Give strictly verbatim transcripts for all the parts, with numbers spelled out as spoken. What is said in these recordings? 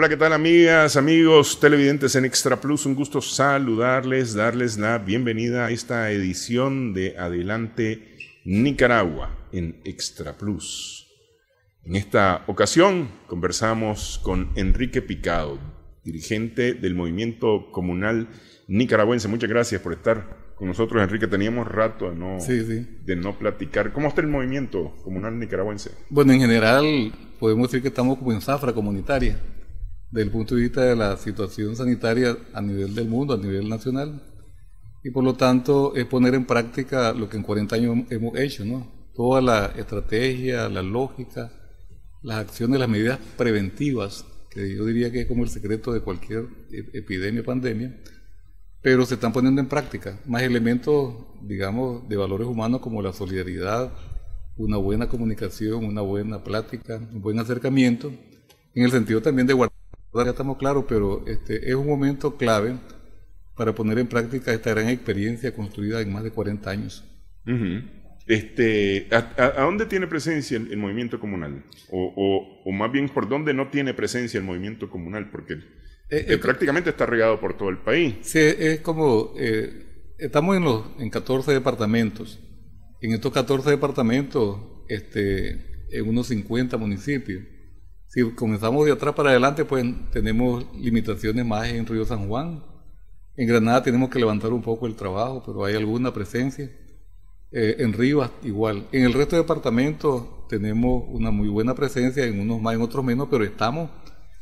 Hola, ¿qué tal amigas, amigos televidentes en Extra Plus? Un gusto saludarles, darles la bienvenida a esta edición de Adelante Nicaragua en Extra Plus. En esta ocasión conversamos con Enrique Picado, dirigente del Movimiento Comunal Nicaragüense. Muchas gracias por estar con nosotros, Enrique. Teníamos rato de no, sí, sí. de no platicar. ¿Cómo está el Movimiento Comunal Nicaragüense? Bueno, en general podemos decir que estamos como en zafra comunitaria, desde el punto de vista de la situación sanitaria a nivel del mundo, a nivel nacional, y por lo tanto es poner en práctica lo que en cuarenta años hemos hecho, ¿no? Toda la estrategia, la lógica, las acciones, las medidas preventivas, que yo diría que es como el secreto de cualquier epidemia o pandemia, pero se están poniendo en práctica más elementos, digamos, de valores humanos como la solidaridad, una buena comunicación, una buena plática, un buen acercamiento, en el sentido también de guardar, ya estamos claros, pero este es un momento clave para poner en práctica esta gran experiencia construida en más de cuarenta años. Uh-huh. Este, ¿a, a, ¿A dónde tiene presencia el, el movimiento comunal? O, o, o más bien, ¿por dónde no tiene presencia el movimiento comunal? Porque eh, eh, prácticamente está regado por todo el país. Sí, es como, eh, estamos en, los, en catorce departamentos. En estos catorce departamentos, este, en unos cincuenta municipios. Si comenzamos de atrás para adelante, pues tenemos limitaciones más en Río San Juan. En Granada tenemos que levantar un poco el trabajo, pero hay alguna presencia. Eh, en Rivas igual. En el resto de departamentos tenemos una muy buena presencia, en unos más, en otros menos, pero estamos.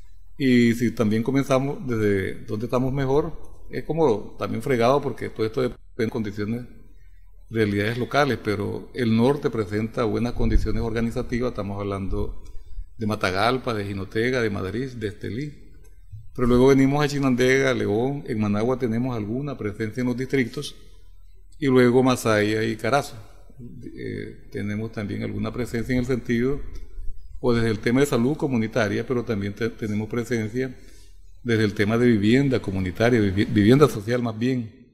Y si también comenzamos desde donde estamos mejor, es como también fregado porque todo esto depende de condiciones, realidades locales, pero el norte presenta buenas condiciones organizativas. Estamos hablando de Matagalpa, de Jinotega, de Madrid, de Estelí. Pero luego venimos a Chinandega, León, en Managua tenemos alguna presencia en los distritos, y luego Masaya y Carazo. Eh, tenemos también alguna presencia en el sentido, o desde el tema de salud comunitaria, pero también te, tenemos presencia desde el tema de vivienda comunitaria, vivi vivienda social más bien.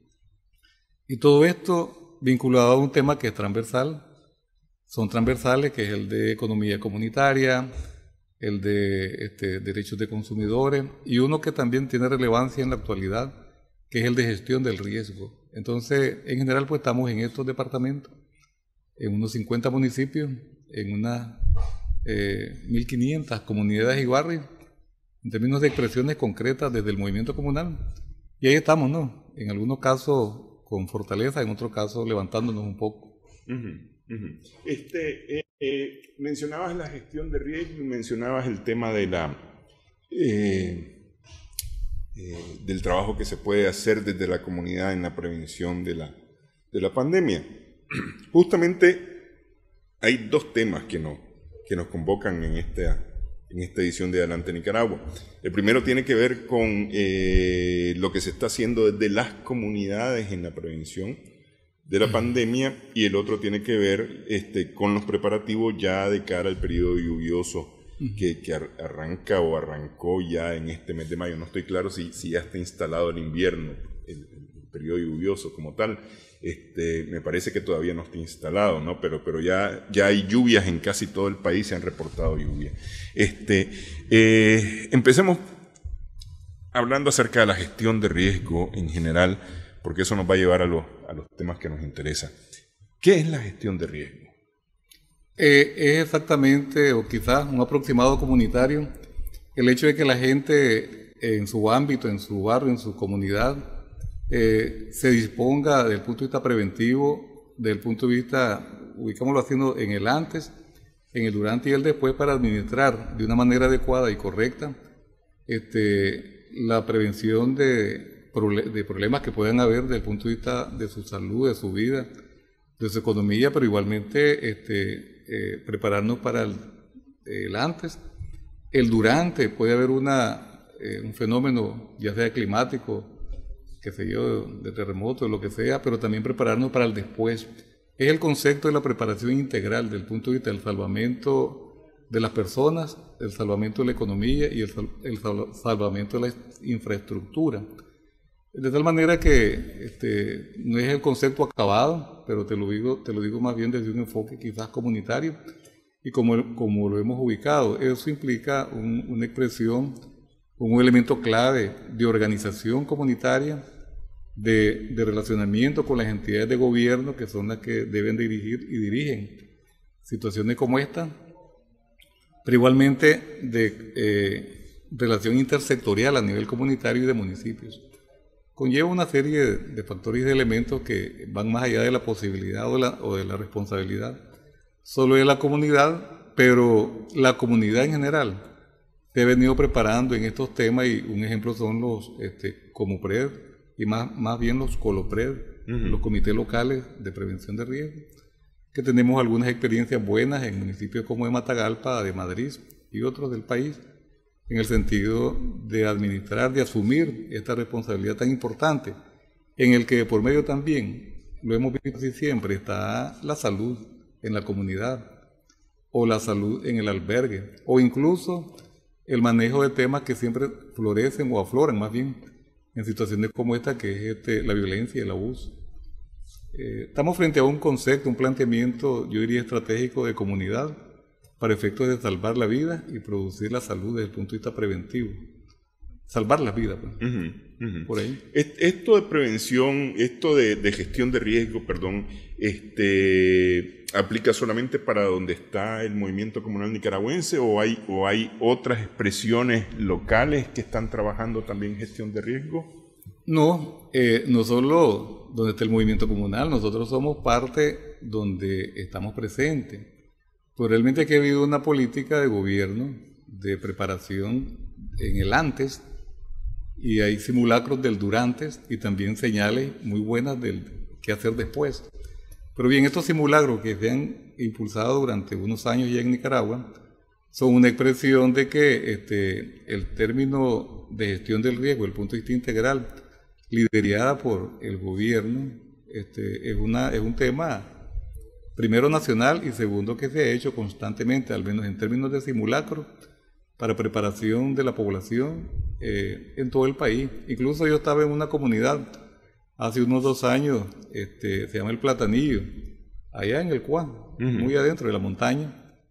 Y todo esto vinculado a un tema que es transversal, son transversales, que es el de economía comunitaria, el de este, derechos de consumidores, y uno que también tiene relevancia en la actualidad, que es el de gestión del riesgo. Entonces, en general, pues estamos en estos departamentos, en unos cincuenta municipios, en unas eh, mil quinientas comunidades y barrios, en términos de expresiones concretas desde el movimiento comunal. Y ahí estamos, ¿no? En algunos casos con fortaleza, en otros casos levantándonos un poco. Uh-huh. Uh-huh. Este, eh, eh, mencionabas la gestión de riesgo y mencionabas el tema de la eh, eh, del trabajo que se puede hacer desde la comunidad en la prevención de la, de la pandemia. Justamente hay dos temas que, no, que nos convocan en esta, en esta edición de Adelante Nicaragua. El primero tiene que ver con eh, lo que se está haciendo desde las comunidades en la prevención de la pandemia, y el otro tiene que ver este, con los preparativos ya de cara al periodo lluvioso que, que arranca o arrancó ya en este mes de mayo. No estoy claro si, si ya está instalado el invierno, el, el periodo lluvioso como tal. Este, me parece que todavía no está instalado, ¿no? Pero, pero ya, ya hay lluvias en casi todo el país, se han reportado lluvias. Este, eh, empecemos hablando acerca de la gestión de riesgo en general, porque eso nos va a llevar a los, a los temas que nos interesan. ¿Qué es la gestión de riesgo? Eh, es exactamente, o quizás un aproximado comunitario, el hecho de que la gente en su ámbito, en su barrio, en su comunidad, eh, se disponga desde el punto de vista preventivo, desde el punto de vista, ubicámoslo haciendo en el antes, en el durante y el después, para administrar de una manera adecuada y correcta este, la prevención de de problemas que puedan haber desde el punto de vista de su salud, de su vida, de su economía, pero igualmente este, eh, prepararnos para el, el antes. El durante, puede haber una, eh, un fenómeno, ya sea climático, qué sé yo, de terremoto, de lo que sea, pero también prepararnos para el después. Es el concepto de la preparación integral desde el punto de vista del salvamento de las personas, el salvamento de la economía y el, el salvamento de la infraestructura. De tal manera que este, no es el concepto acabado, pero te lo digo, te lo digo más bien desde un enfoque quizás comunitario, y como, como lo hemos ubicado, eso implica un, una expresión un elemento clave de organización comunitaria, de, de relacionamiento con las entidades de gobierno que son las que deben dirigir y dirigen situaciones como esta, pero igualmente de eh, relación intersectorial a nivel comunitario y de municipios. Conlleva una serie de, de factores y de elementos que van más allá de la posibilidad o, la, o de la responsabilidad solo de la comunidad, pero la comunidad en general se ha venido preparando en estos temas, y un ejemplo son los este, Comupred y más, más bien los Colopred, uh-huh. los comités locales de prevención de riesgo, que tenemos algunas experiencias buenas en municipios como de Matagalpa, de Madrid y otros del país, en el sentido de administrar, de asumir esta responsabilidad tan importante, en el que por medio también, lo hemos visto así siempre, está la salud en la comunidad, o la salud en el albergue, o incluso el manejo de temas que siempre florecen o afloran más bien en situaciones como esta, que es este, la violencia y el abuso. Eh, estamos frente a un concepto, un planteamiento, yo diría estratégico de comunidad, para efectos de salvar la vida y producir la salud desde el punto de vista preventivo. Salvar la vida, pues. Uh-huh, uh-huh. Por ahí. Esto de prevención, esto de, de gestión de riesgo, perdón, este, ¿aplica solamente para donde está el movimiento comunal nicaragüense, o hay, o hay otras expresiones locales que están trabajando también en gestión de riesgo? No, eh, no solo donde está el movimiento comunal, nosotros somos parte donde estamos presentes. Pero realmente aquí ha habido una política de gobierno de preparación en el antes, y hay simulacros del durante y también señales muy buenas del qué hacer después. Pero bien, estos simulacros que se han impulsado durante unos años ya en Nicaragua son una expresión de que este, el término de gestión del riesgo, el punto de vista integral, liderada por el gobierno, este, es, una, es un tema primero nacional y segundo que se ha hecho constantemente, al menos en términos de simulacros, para preparación de la población eh, en todo el país. Incluso yo estaba en una comunidad hace unos dos años, este, se llama El Platanillo, allá en el Cuán, uh-huh. muy adentro de la montaña,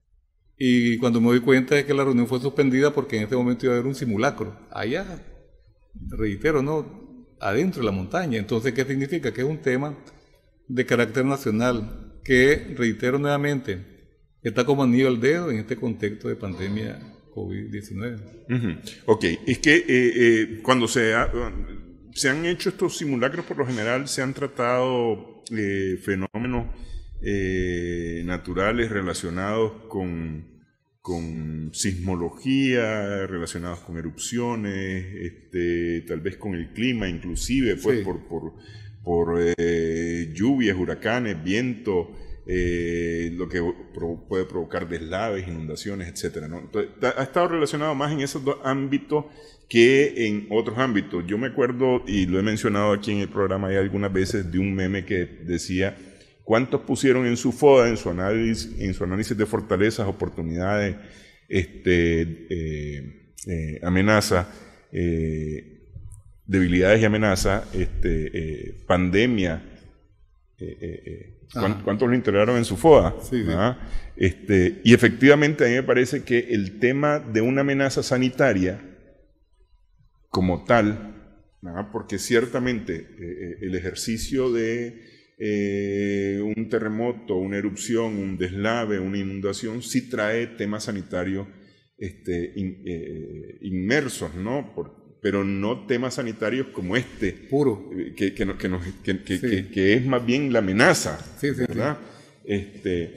y cuando me doy cuenta de que la reunión fue suspendida porque en ese momento iba a haber un simulacro, allá, reitero, ¿no? adentro de la montaña. Entonces, ¿qué significa? Que es un tema de carácter nacional que, reitero nuevamente, está como anillo al dedo en este contexto de pandemia COVID diecinueve. Uh-huh. Ok, es que eh, eh, cuando se, ha, se han hecho estos simulacros, por lo general se han tratado eh, fenómenos eh, naturales relacionados con, con sismología, relacionados con erupciones, este, tal vez con el clima, inclusive pues, sí. por, por, por eh, lluvias, huracanes, viento, Eh, lo que pro, puede provocar deslaves, inundaciones, etcétera, ¿no? Entonces, ha estado relacionado más en esos dos ámbitos que en otros ámbitos. Yo me acuerdo, y lo he mencionado aquí en el programa ya algunas veces, de un meme que decía cuántos pusieron en su FODA, en su análisis, en su análisis de fortalezas, oportunidades, este, eh, eh, amenazas, eh, debilidades y amenazas, este, eh, pandemia. Eh, eh, eh, ¿Cuántos lo integraron en su FODA? Sí, sí. Este, y efectivamente a mí me parece que el tema de una amenaza sanitaria como tal, ¿verdad? Porque ciertamente eh, el ejercicio de eh, un terremoto, una erupción, un deslave, una inundación, sí trae temas sanitarios este, in, eh, inmersos, ¿no? Por, pero no temas sanitarios como este, puro, que, que, que, nos, que, que, sí. que, que es más bien la amenaza, sí, sí, ¿verdad? Sí. Este,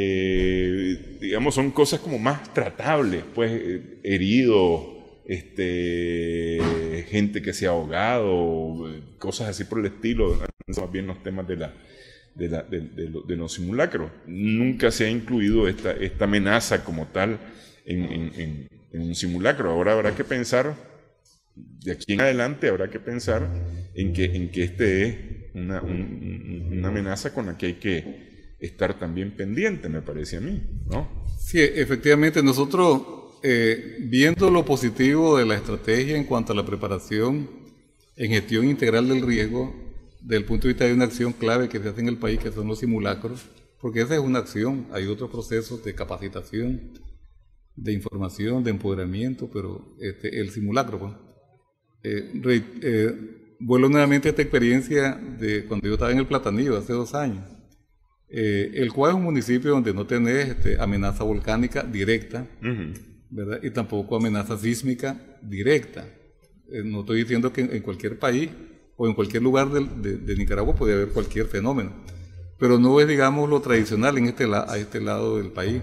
eh, digamos, son cosas como más tratables, pues, eh, heridos, este, gente que se ha ahogado, cosas así por el estilo, más bien los temas de, la, de, la, de, de, de los simulacros. Nunca se ha incluido esta, esta amenaza como tal en, en, en, en un simulacro. Ahora habrá que pensar, de aquí en adelante habrá que pensar en que, en que este es una, un, una amenaza con la que hay que estar también pendiente, me parece a mí, ¿no? Sí, efectivamente, nosotros eh, viendo lo positivo de la estrategia en cuanto a la preparación en gestión integral del riesgo, desde el punto de vista de una acción clave que se hace en el país, que son los simulacros, porque esa es una acción, hay otros procesos de capacitación, de información, de empoderamiento, pero este, el simulacro, pues. Eh, re, eh, vuelvo nuevamente a esta experiencia de cuando yo estaba en el Platanillo hace dos años. Eh, el cual es un municipio donde no tenés este, amenaza volcánica directa, uh-huh. ¿verdad? Y tampoco amenaza sísmica directa. Eh, no estoy diciendo que en, en cualquier país o en cualquier lugar de, de, de Nicaragua puede haber cualquier fenómeno, pero no es, digamos, lo tradicional en este la, a este lado del país.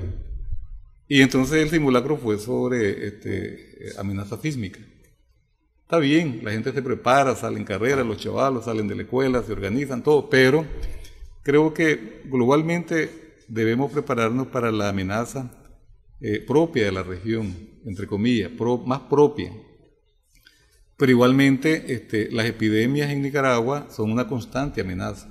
Y entonces el simulacro fue sobre este, amenaza sísmica. Está bien, la gente se prepara, salen carreras, los chavalos salen de la escuela, se organizan, todo, pero creo que globalmente debemos prepararnos para la amenaza eh, propia de la región, entre comillas, pro, más propia. Pero igualmente este, las epidemias en Nicaragua son una constante amenaza.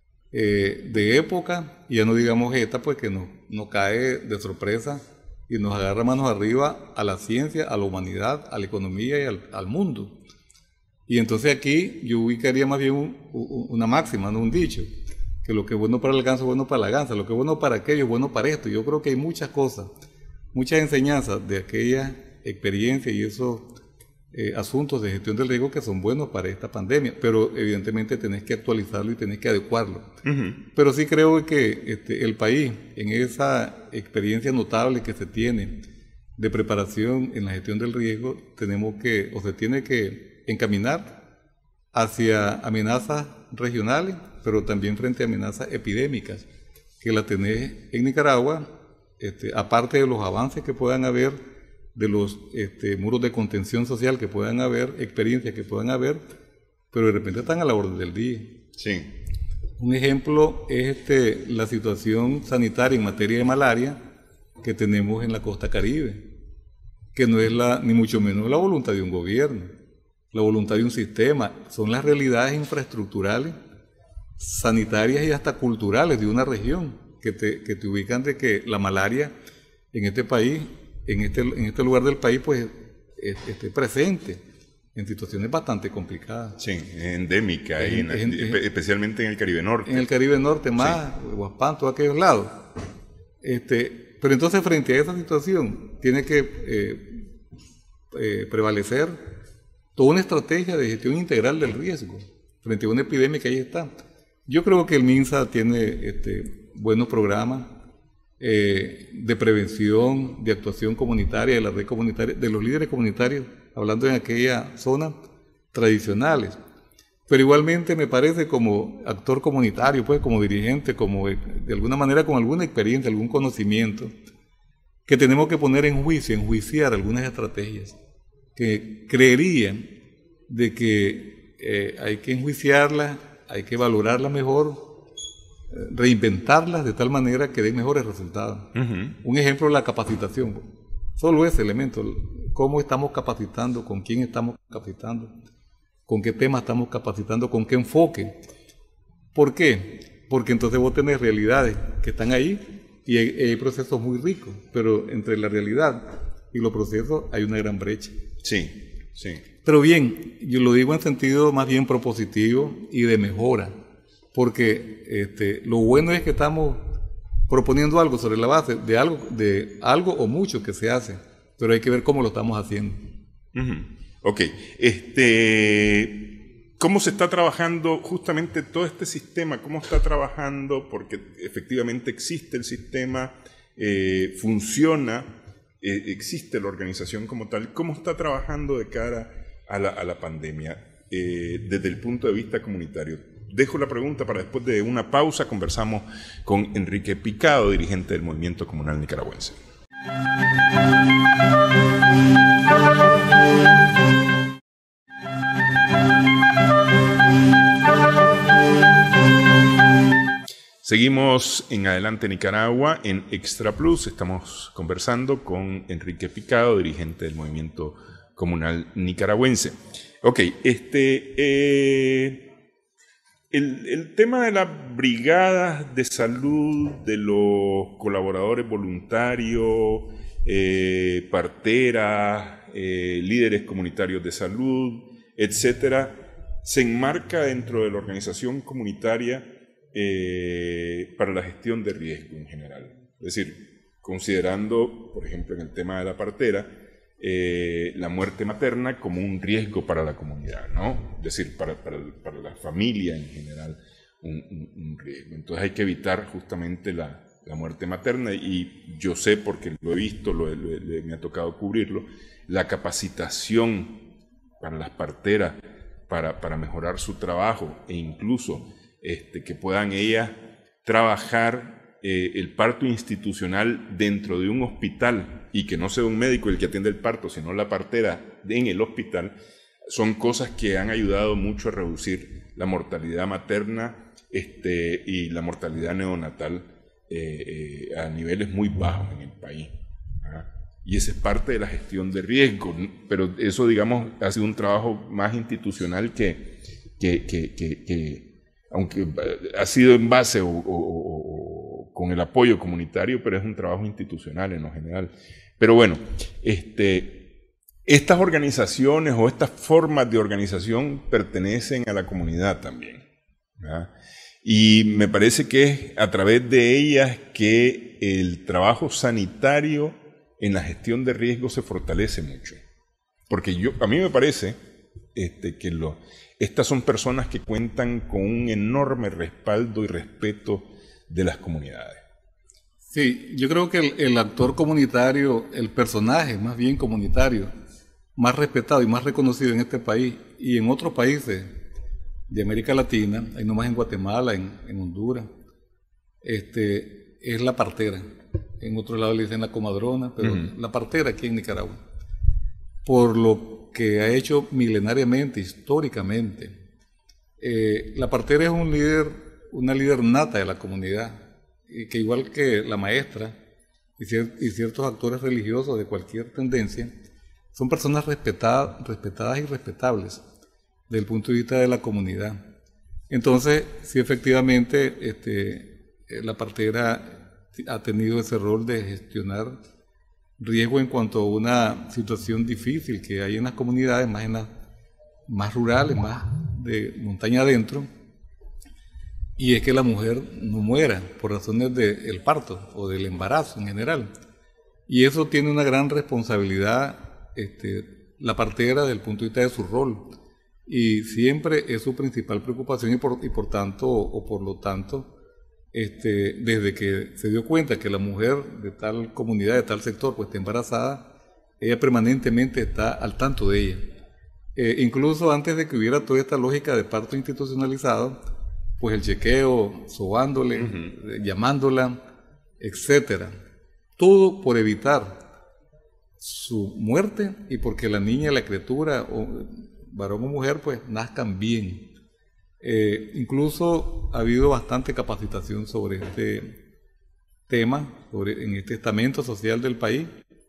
Eh, de época, y ya no digamos esta, pues que nos, nos cae de sorpresa y nos agarra manos arriba a la ciencia, a la humanidad, a la economía y al, al mundo. Y entonces aquí yo ubicaría más bien un, un, una máxima, no un dicho, que lo que es bueno para el ganso es bueno para la gansa, lo que es bueno para aquello es bueno para esto. Yo creo que hay muchas cosas, muchas enseñanzas de aquella experiencia y esos eh, asuntos de gestión del riesgo que son buenos para esta pandemia, pero evidentemente tenés que actualizarlo y tenés que adecuarlo. Uh-huh. Pero sí creo que este, el país, en esa experiencia notable que se tiene de preparación en la gestión del riesgo, tenemos que, o se tiene que encaminar hacia amenazas regionales, pero también frente a amenazas epidémicas, que la tenés en Nicaragua, este, aparte de los avances que puedan haber, de los este, muros de contención social que puedan haber, experiencias que puedan haber, pero de repente están a la orden del día. Sí. Un ejemplo es este, la situación sanitaria en materia de malaria que tenemos en la costa Caribe, que no es la, ni mucho menos la voluntad de un gobierno, la voluntad de un sistema, son las realidades infraestructurales, sanitarias y hasta culturales de una región que te, que te ubican de que la malaria en este país, en este, en este lugar del país, pues esté presente en situaciones bastante complicadas. Sí, endémica, en, y en, en, especialmente en el Caribe Norte. En el Caribe Norte más, sí. Huaspán, todos aquellos lados. Este, pero entonces frente a esa situación tiene que eh, eh, prevalecer toda una estrategia de gestión integral del riesgo frente a una epidemia que ahí está. Yo creo que el MINSA tiene este, buenos programas eh, de prevención, de actuación comunitaria, de la red comunitaria, de los líderes comunitarios, hablando en aquella zona tradicionales. Pero igualmente me parece como actor comunitario, pues como dirigente, como de alguna manera con alguna experiencia, algún conocimiento, que tenemos que poner en juicio, enjuiciar algunas estrategias que creerían de que eh, hay que enjuiciarlas, hay que valorarlas mejor, reinventarlas de tal manera que den mejores resultados. Uh-huh. Un ejemplo es la capacitación. Solo ese elemento, cómo estamos capacitando, con quién estamos capacitando, con qué tema estamos capacitando, con qué enfoque. ¿Por qué? Porque entonces vos tenés realidades que están ahí y hay, hay procesos muy ricos, pero entre la realidad y los procesos hay una gran brecha. Sí, sí. Pero bien, yo lo digo en sentido más bien propositivo y de mejora, porque este, lo bueno es que estamos proponiendo algo sobre la base de algo, de algo o mucho que se hace, pero hay que ver cómo lo estamos haciendo. Uh-huh. Ok, este, ¿cómo se está trabajando justamente todo este sistema? ¿Cómo está trabajando? Porque efectivamente existe el sistema, eh, funciona, eh, existe la organización como tal. ¿Cómo está trabajando de cara a la, a la pandemia eh, desde el punto de vista comunitario? Dejo la pregunta para después de una pausa. Conversamos con Enrique Picado, dirigente del Movimiento Comunal Nicaragüense. Seguimos en Adelante Nicaragua en Extra Plus. Estamos conversando con Enrique Picado, dirigente del Movimiento Comunal Nicaragüense. Ok, este... Eh, El, el tema de las brigadas de salud, de los colaboradores voluntarios, eh, parteras, eh, líderes comunitarios de salud, etcétera, se enmarca dentro de la organización comunitaria eh, para la gestión de riesgo en general. Es decir, considerando, por ejemplo, en el tema de la partera, eh, la muerte materna como un riesgo para la comunidad, ¿no? Es decir, para, para, para la familia en general, un, un, un riesgo. Entonces hay que evitar justamente la, la muerte materna, y yo sé, porque lo he visto, lo, lo, lo, me ha tocado cubrirlo, la capacitación para las parteras, para, para mejorar su trabajo, e incluso este, que puedan ellas trabajar eh, el parto institucional dentro de un hospital, y que no sea un médico el que atiende el parto, sino la partera en el hospital, son cosas que han ayudado mucho a reducir la mortalidad materna este, y la mortalidad neonatal eh, eh, a niveles muy bajos en el país. ¿Ah? Y esa es parte de la gestión de riesgo, pero eso, digamos, ha sido un trabajo más institucional que, que, que, que, que aunque ha sido en base o, o, o con el apoyo comunitario, pero es un trabajo institucional en lo general. Pero bueno, este, estas organizaciones o estas formas de organización pertenecen a la comunidad también, ¿verdad? Y me parece que es a través de ellas que el trabajo sanitario en la gestión de riesgos se fortalece mucho. Porque yo, a mí me parece este, que lo, estas son personas que cuentan con un enorme respaldo y respeto de las comunidades. Sí, yo creo que el, el actor comunitario, el personaje más bien comunitario, más respetado y más reconocido en este país y en otros países de América Latina, ahí nomás en Guatemala, en, en Honduras, este, es la partera. En otro lado le dicen la comadrona, pero uh-huh. la partera aquí en Nicaragua, por lo que ha hecho milenariamente, históricamente. Eh, la partera es un líder, una líder nata de la comunidad, y que igual que la maestra y, cier- y ciertos actores religiosos de cualquier tendencia, son personas respetadas, respetadas y respetables desde el punto de vista de la comunidad. Entonces, sí, efectivamente, este, la partera ha tenido ese rol de gestionar riesgo en cuanto a una situación difícil que hay en las comunidades, más en las más rurales, más de montaña adentro, y es que la mujer no muera por razones del parto o del embarazo en general. Y eso tiene una gran responsabilidad este, la partera desde el punto de vista de su rol, y siempre es su principal preocupación, y por, y por tanto, o por lo tanto, Este, desde que se dio cuenta que la mujer de tal comunidad, de tal sector, pues está embarazada, ella permanentemente está al tanto de ella. Eh, incluso antes de que hubiera toda esta lógica de parto institucionalizado, pues el chequeo, sobándole, uh-huh. llamándola, etcétera. Todo por evitar su muerte y porque la niña, la criatura, o varón o mujer, pues nazcan bien. Eh, incluso ha habido bastante capacitación sobre este tema, sobre, en este estamento social del país,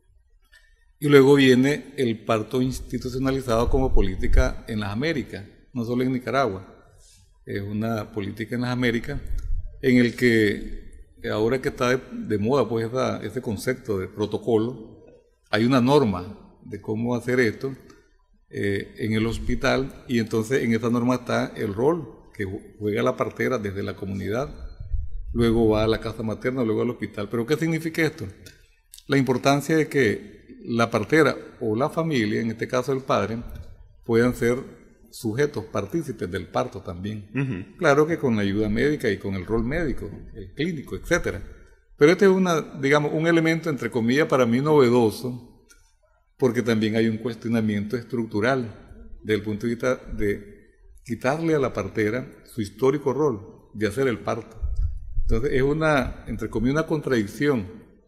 y luego viene el parto institucionalizado como política en las Américas, no solo en Nicaragua, es una política en las Américas en el que ahora que está de, de moda pues esa, ese concepto de protocolo, hay una norma de cómo hacer esto Eh, en el hospital, y entonces en esa norma está el rol que juega la partera desde la comunidad, luego va a la casa materna, luego al hospital. ¿Pero qué significa esto? La importancia de que la partera o la familia, en este caso el padre, puedan ser sujetos, partícipes del parto también. Uh-huh. Claro que con la ayuda médica y con el rol médico, el clínico, etcétera. Pero este es una, digamos, un elemento, entre comillas, para mí novedoso, porque también hay un cuestionamiento estructural desde el punto de vista de quitarle a la partera su histórico rol de hacer el parto. Entonces es una, entre comillas, una contradicción,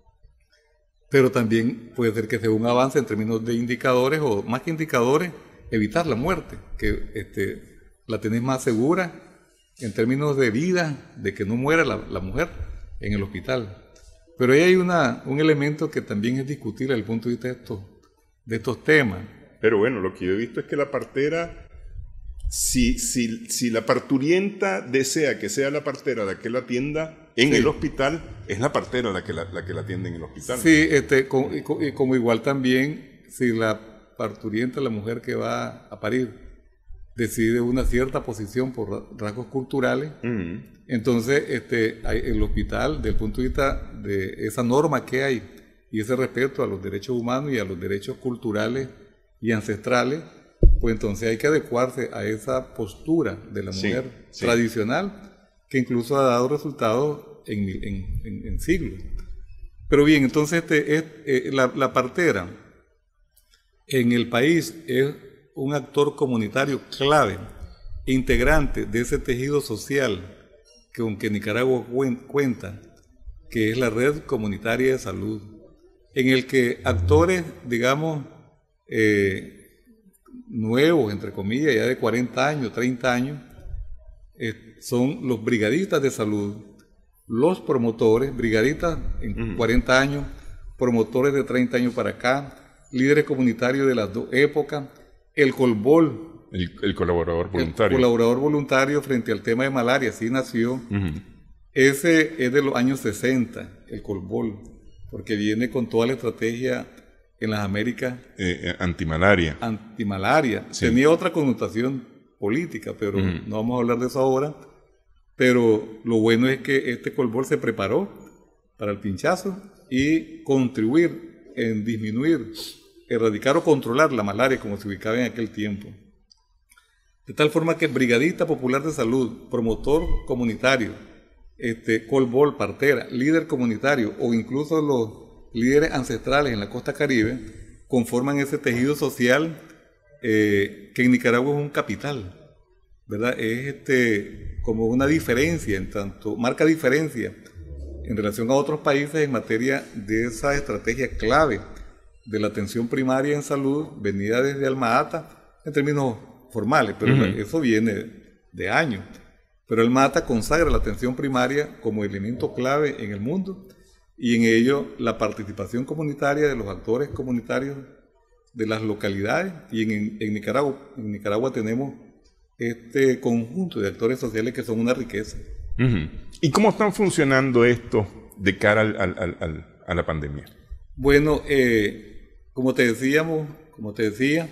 pero también puede ser que sea un avance en términos de indicadores, o más que indicadores, evitar la muerte, que este, la tenés más segura en términos de vida, de que no muera la, la mujer en el hospital. Pero ahí hay una, un elemento que también es discutible desde el punto de vista de estos de estos temas. Pero bueno, lo que yo he visto es que la partera, si, si, si la parturienta desea que sea la partera la que la atienda en sí. el hospital, es la partera la que la, la que la atiende en el hospital. Sí, este, como, y como igual también, si la parturienta, la mujer que va a parir, decide una cierta posición por rasgos culturales. Uh-huh. Entonces, este, hay el hospital, desde el punto de vista de esa norma que hay y ese respeto a los derechos humanos y a los derechos culturales y ancestrales, pues entonces hay que adecuarse a esa postura de la mujer sí, sí. tradicional, que incluso ha dado resultados en, en, en, en siglos. Pero bien, entonces este, es, eh, la, la partera en el país es un actor comunitario clave, integrante de ese tejido social que aunque Nicaragua cuenta, que es la red comunitaria de salud, en el que actores, digamos, eh, nuevos, entre comillas, ya de cuarenta años, treinta años, eh, son los brigadistas de salud, los promotores, brigadistas en uh-huh. cuarenta años, promotores de treinta años para acá, líderes comunitarios de las dos épocas, el Colbol, el, el colaborador voluntario. El colaborador voluntario frente al tema de malaria, así nació. Uh-huh. Ese es de los años sesenta, el Colbol, porque viene con toda la estrategia en las Américas. Eh, eh, antimalaria. Antimalaria. Sí. Tenía otra connotación política, pero uh-huh. no vamos a hablar de eso ahora. Pero lo bueno es que este Colbol se preparó para el pinchazo y contribuir en disminuir, erradicar o controlar la malaria como se ubicaba en aquel tiempo. De tal forma que el brigadista popular de salud, promotor comunitario, este, Colbol, partera, líder comunitario o incluso los líderes ancestrales en la costa caribe conforman ese tejido social eh, que en Nicaragua es un capital, ¿verdad? Es este, como una diferencia, en tanto, marca diferencia en relación a otros países en materia de esa estrategia clave de la atención primaria en salud venida desde Alma Ata en términos formales, pero uh-huh. eso viene de años. Pero Alma Ata consagra la atención primaria como elemento clave en el mundo y en ello la participación comunitaria de los actores comunitarios de las localidades y en, en, Nicaragua, en Nicaragua tenemos este conjunto de actores sociales que son una riqueza. Uh-huh. ¿Y cómo están funcionando esto de cara al, al, al, al, a la pandemia? Bueno, eh, como te decíamos, como te decía,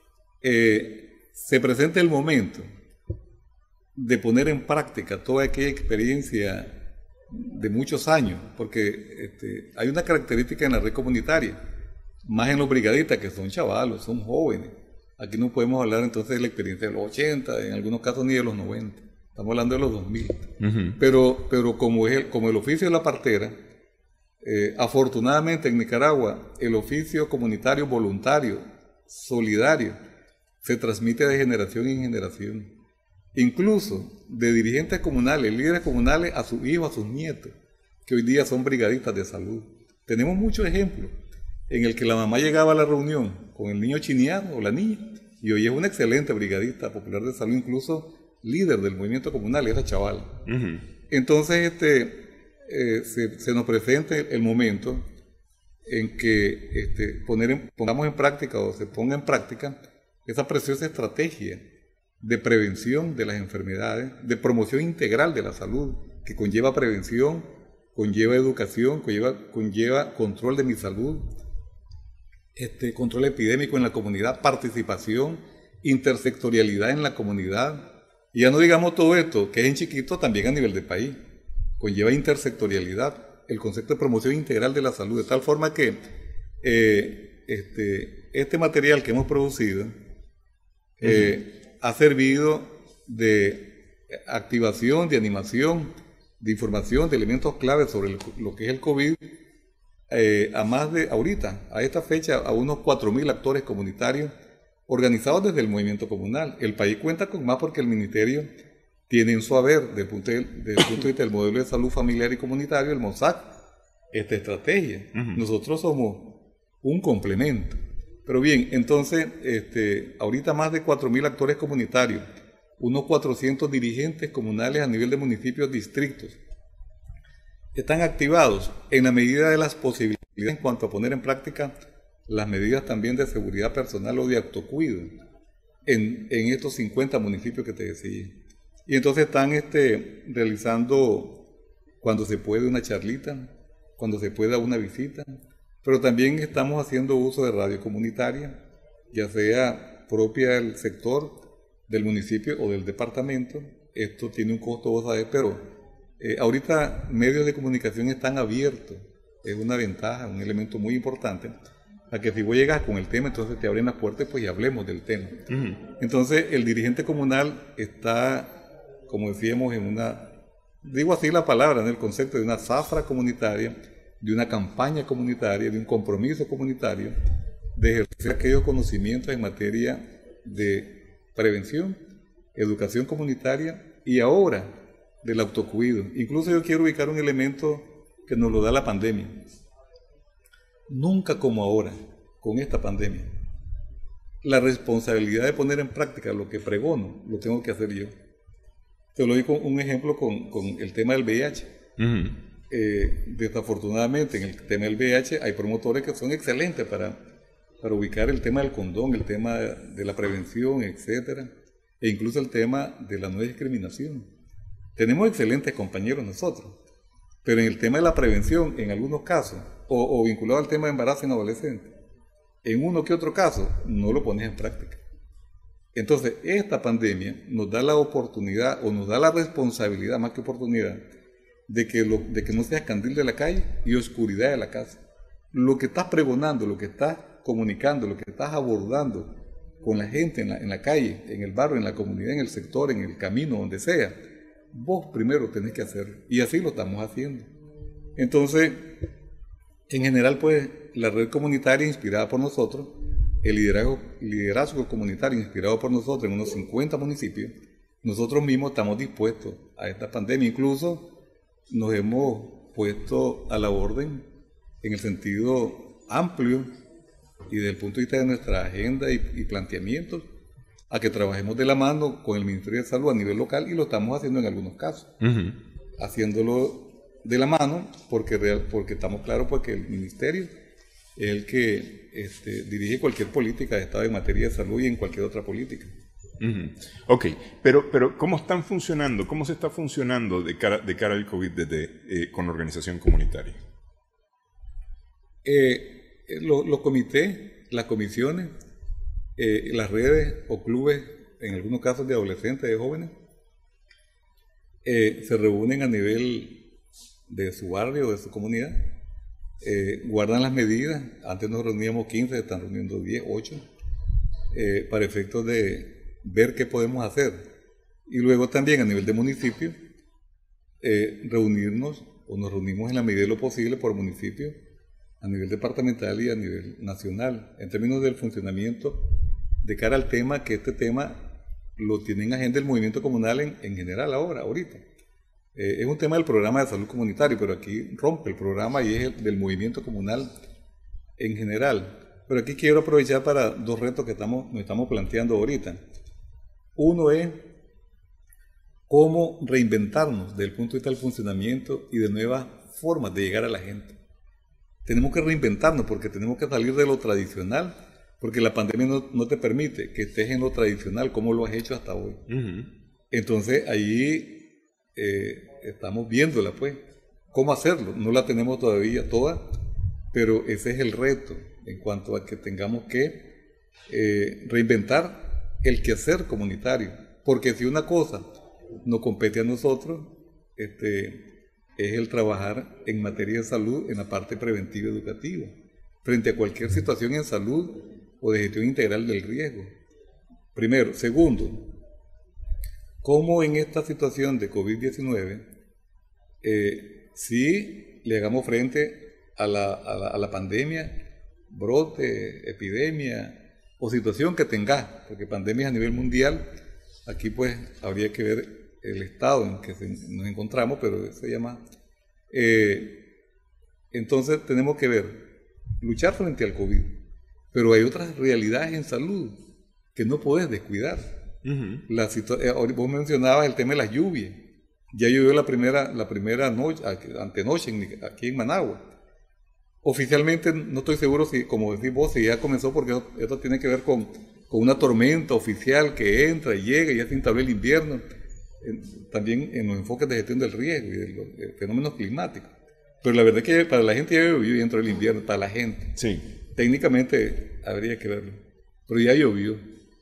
eh, se presenta el momento de poner en práctica toda aquella experiencia de muchos años, porque este, hay una característica en la red comunitaria, más en los brigadistas que son chavalos, son jóvenes. Aquí no podemos hablar entonces de la experiencia de los ochenta, en algunos casos ni de los noventa, estamos hablando de los dos mil. Uh-huh. Pero, pero como, es el, como el oficio de la partera, eh, afortunadamente en Nicaragua el oficio comunitario voluntario, solidario, se transmite de generación en generación. Incluso de dirigentes comunales, líderes comunales a sus hijos, a sus nietos, que hoy día son brigadistas de salud. Tenemos muchos ejemplos en el que la mamá llegaba a la reunión con el niño chineado o la niña, y hoy es una excelente brigadista popular de salud, incluso líder del movimiento comunal, esa chaval. Uh-huh. Entonces este, eh, se, se nos presenta el momento en que este, poner en, pongamos en práctica o se ponga en práctica esa preciosa estrategia de prevención de las enfermedades, de promoción integral de la salud, que conlleva prevención, conlleva educación, conlleva, conlleva control de mi salud, este, control epidémico en la comunidad, participación, intersectorialidad en la comunidad. Y ya no digamos todo esto, que es en chiquito, también a nivel de país. Conlleva intersectorialidad, el concepto de promoción integral de la salud, de tal forma que eh, este, este material que hemos producido eh, uh-huh. ha servido de activación, de animación, de información, de elementos claves sobre el, lo que es el COVID, eh, a más de, ahorita, a esta fecha, a unos cuatro mil actores comunitarios organizados desde el movimiento comunal. El país cuenta con más porque el Ministerio tiene en su haber, desde el punto de, desde el punto de vista del modelo de salud familiar y comunitario, el MOSAC, esta estrategia. Uh-huh. Nosotros somos un complemento. Pero bien, entonces, este, ahorita más de cuatro mil actores comunitarios, unos cuatrocientos dirigentes comunales a nivel de municipios, distritos, están activados en la medida de las posibilidades en cuanto a poner en práctica las medidas también de seguridad personal o de autocuido en, en estos cincuenta municipios que te decía. Y entonces están este, realizando, cuando se puede, una charlita, cuando se pueda, una visita, pero también estamos haciendo uso de radio comunitaria, ya sea propia del sector, del municipio o del departamento. Esto tiene un costo, vos sabés, pero eh, ahorita medios de comunicación están abiertos. Es una ventaja, un elemento muy importante, a que si vos llegas con el tema, entonces te abren las puertas pues, y hablemos del tema. Uh-huh. Entonces, el dirigente comunal está, como decíamos, en una, digo así la palabra, en el concepto de una zafra comunitaria, de una campaña comunitaria, de un compromiso comunitario, de ejercer aquellos conocimientos en materia de prevención, educación comunitaria y ahora del autocuido. Incluso yo quiero ubicar un elemento que nos lo da la pandemia. Nunca como ahora, con esta pandemia, la responsabilidad de poner en práctica lo que pregono, lo tengo que hacer yo. Te lo doy con un ejemplo con, con el tema del V I H. Uh-huh. Eh, desafortunadamente, en el tema del V I H hay promotores que son excelentes para, para ubicar el tema del condón, el tema de la prevención, etcétera, e incluso el tema de la no discriminación. Tenemos excelentes compañeros nosotros, pero en el tema de la prevención, en algunos casos, o, o vinculado al tema de embarazo en adolescentes, en uno que otro caso, no lo pones en práctica. Entonces, esta pandemia nos da la oportunidad, o nos da la responsabilidad, más que oportunidad, de que, lo, de que no seas candil de la calle y oscuridad de la casa. Lo que estás pregonando, lo que estás comunicando, lo que estás abordando con la gente en la, en la calle, en el barrio, en la comunidad, en el sector, en el camino, donde sea, vos primero tenés que hacer, y así lo estamos haciendo. Entonces, en general, pues, la red comunitaria inspirada por nosotros, el liderazgo, liderazgo comunitario inspirado por nosotros en unos cincuenta municipios, nosotros mismos estamos dispuestos a esta pandemia. Incluso nos hemos puesto a la orden en el sentido amplio y desde el punto de vista de nuestra agenda y, y planteamientos, a que trabajemos de la mano con el Ministerio de Salud a nivel local, y lo estamos haciendo en algunos casos. Uh-huh. Haciéndolo de la mano porque, real, porque estamos claros pues, que el Ministerio es el que este, dirige cualquier política de Estado en materia de salud y en cualquier otra política. Uh-huh. Ok, pero, pero ¿cómo están funcionando? ¿Cómo se está funcionando de cara, de cara al COVID desde, eh, con la organización comunitaria? Eh, lo, los comités, las comisiones, eh, las redes o clubes, en algunos casos de adolescentes, de jóvenes, eh, se reúnen a nivel de su barrio, de su comunidad, eh, guardan las medidas. Antes nos reuníamos quince, se están reuniendo diez, ocho, eh, para efectos de ver qué podemos hacer. Y luego también a nivel de municipio, eh, reunirnos, o nos reunimos en la medida de lo posible por municipio, a nivel departamental y a nivel nacional, en términos del funcionamiento de cara al tema, que este tema lo tiene en agenda el movimiento comunal en, en general ahora, ahorita. Eh, es un tema del programa de salud comunitario, pero aquí rompe el programa y es el del movimiento comunal en general. Pero aquí quiero aprovechar para dos retos que estamos, nos estamos planteando ahorita. Uno es cómo reinventarnos desde el punto de vista del funcionamiento y de nuevas formas de llegar a la gente. Tenemos que reinventarnos porque tenemos que salir de lo tradicional, porque la pandemia no, no te permite que estés en lo tradicional como lo has hecho hasta hoy. Uh-huh. Entonces ahí eh, estamos viéndola, pues, cómo hacerlo. No la tenemos todavía toda, pero ese es el reto en cuanto a que tengamos que eh, reinventar el quehacer comunitario, porque si una cosa nos compete a nosotros, este, es el trabajar en materia de salud en la parte preventiva y educativa, frente a cualquier situación en salud o de gestión integral del riesgo. Primero. Segundo, cómo en esta situación de COVID diecinueve, eh, si le hagamos frente a la, a la, a la pandemia, brote, epidemia o situación que tenga, porque pandemias a nivel mundial, aquí pues habría que ver el estado en que se, nos encontramos, pero se llama... Eh, entonces tenemos que ver, luchar frente al COVID, pero hay otras realidades en salud que no puedes descuidar. Uh-huh. La situa- eh, vos mencionabas el tema de las lluvias. Ya llovió la primera, la primera noche, antenoche en, aquí en Managua. Oficialmente no estoy seguro si, como decís vos, si ya comenzó, porque esto tiene que ver con, con una tormenta oficial que entra y llega y ya se instaló el invierno. También en los enfoques de gestión del riesgo y de los de fenómenos climáticos. Pero la verdad es que para la gente ya llovió y entró el invierno, para la gente. Sí. Técnicamente habría que verlo, pero ya llovió.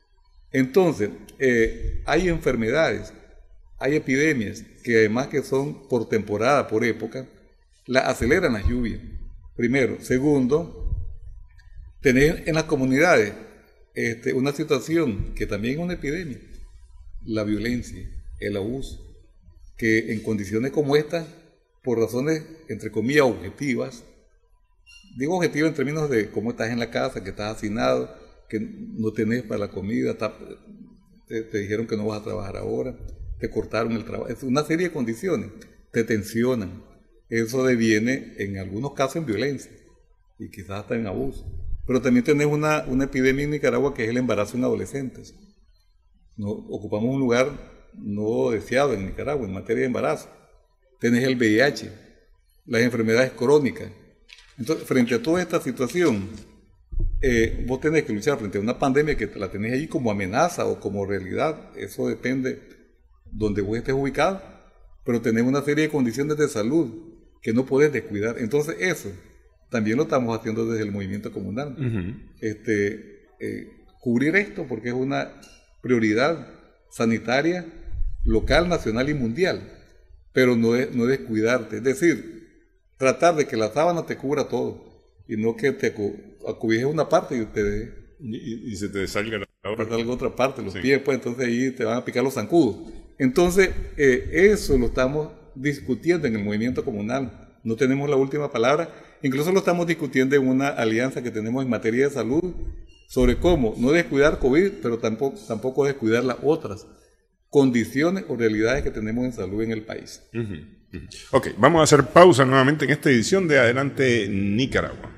Entonces, eh, hay enfermedades, hay epidemias que además que son por temporada, por época, la aceleran las lluvias, primero. Segundo, tener en las comunidades este, una situación que también es una epidemia, la violencia, el abuso, que en condiciones como esta, por razones, entre comillas, objetivas, digo objetivas en términos de cómo estás en la casa, que estás hacinado, que no tenés para la comida, te, te dijeron que no vas a trabajar ahora, te cortaron el trabajo, es una serie de condiciones, te tensionan. Eso deviene en algunos casos en violencia y quizás hasta en abuso. Pero también tenés una, una epidemia en Nicaragua que es el embarazo en adolescentes. ¿No? Ocupamos un lugar no deseado en Nicaragua en materia de embarazo. Tenés el V I H, las enfermedades crónicas. Entonces, frente a toda esta situación, eh, vos tenés que luchar frente a una pandemia que la tenés ahí como amenaza o como realidad. Eso depende donde vos estés ubicado, pero tenés una serie de condiciones de salud que no podés descuidar. Entonces eso también lo estamos haciendo desde el movimiento comunal. Uh-huh. este, eh, cubrir esto porque es una prioridad sanitaria local, nacional y mundial, pero no, es, no descuidarte. Es decir, tratar de que la sábana te cubra todo y no que te acubijes una parte y te y, y se te salga la otra, otra parte, los sí. pies, pues entonces ahí te van a picar los zancudos. Entonces, eh, eso lo estamos discutiendo en el movimiento comunal. No tenemos la última palabra. Incluso lo estamos discutiendo en una alianza que tenemos en materia de salud sobre cómo no descuidar COVID, pero tampoco, tampoco descuidar las otras condiciones o realidades que tenemos en salud en el país. Uh-huh, uh-huh. Ok, vamos a hacer pausa nuevamente en esta edición de Adelante Nicaragua.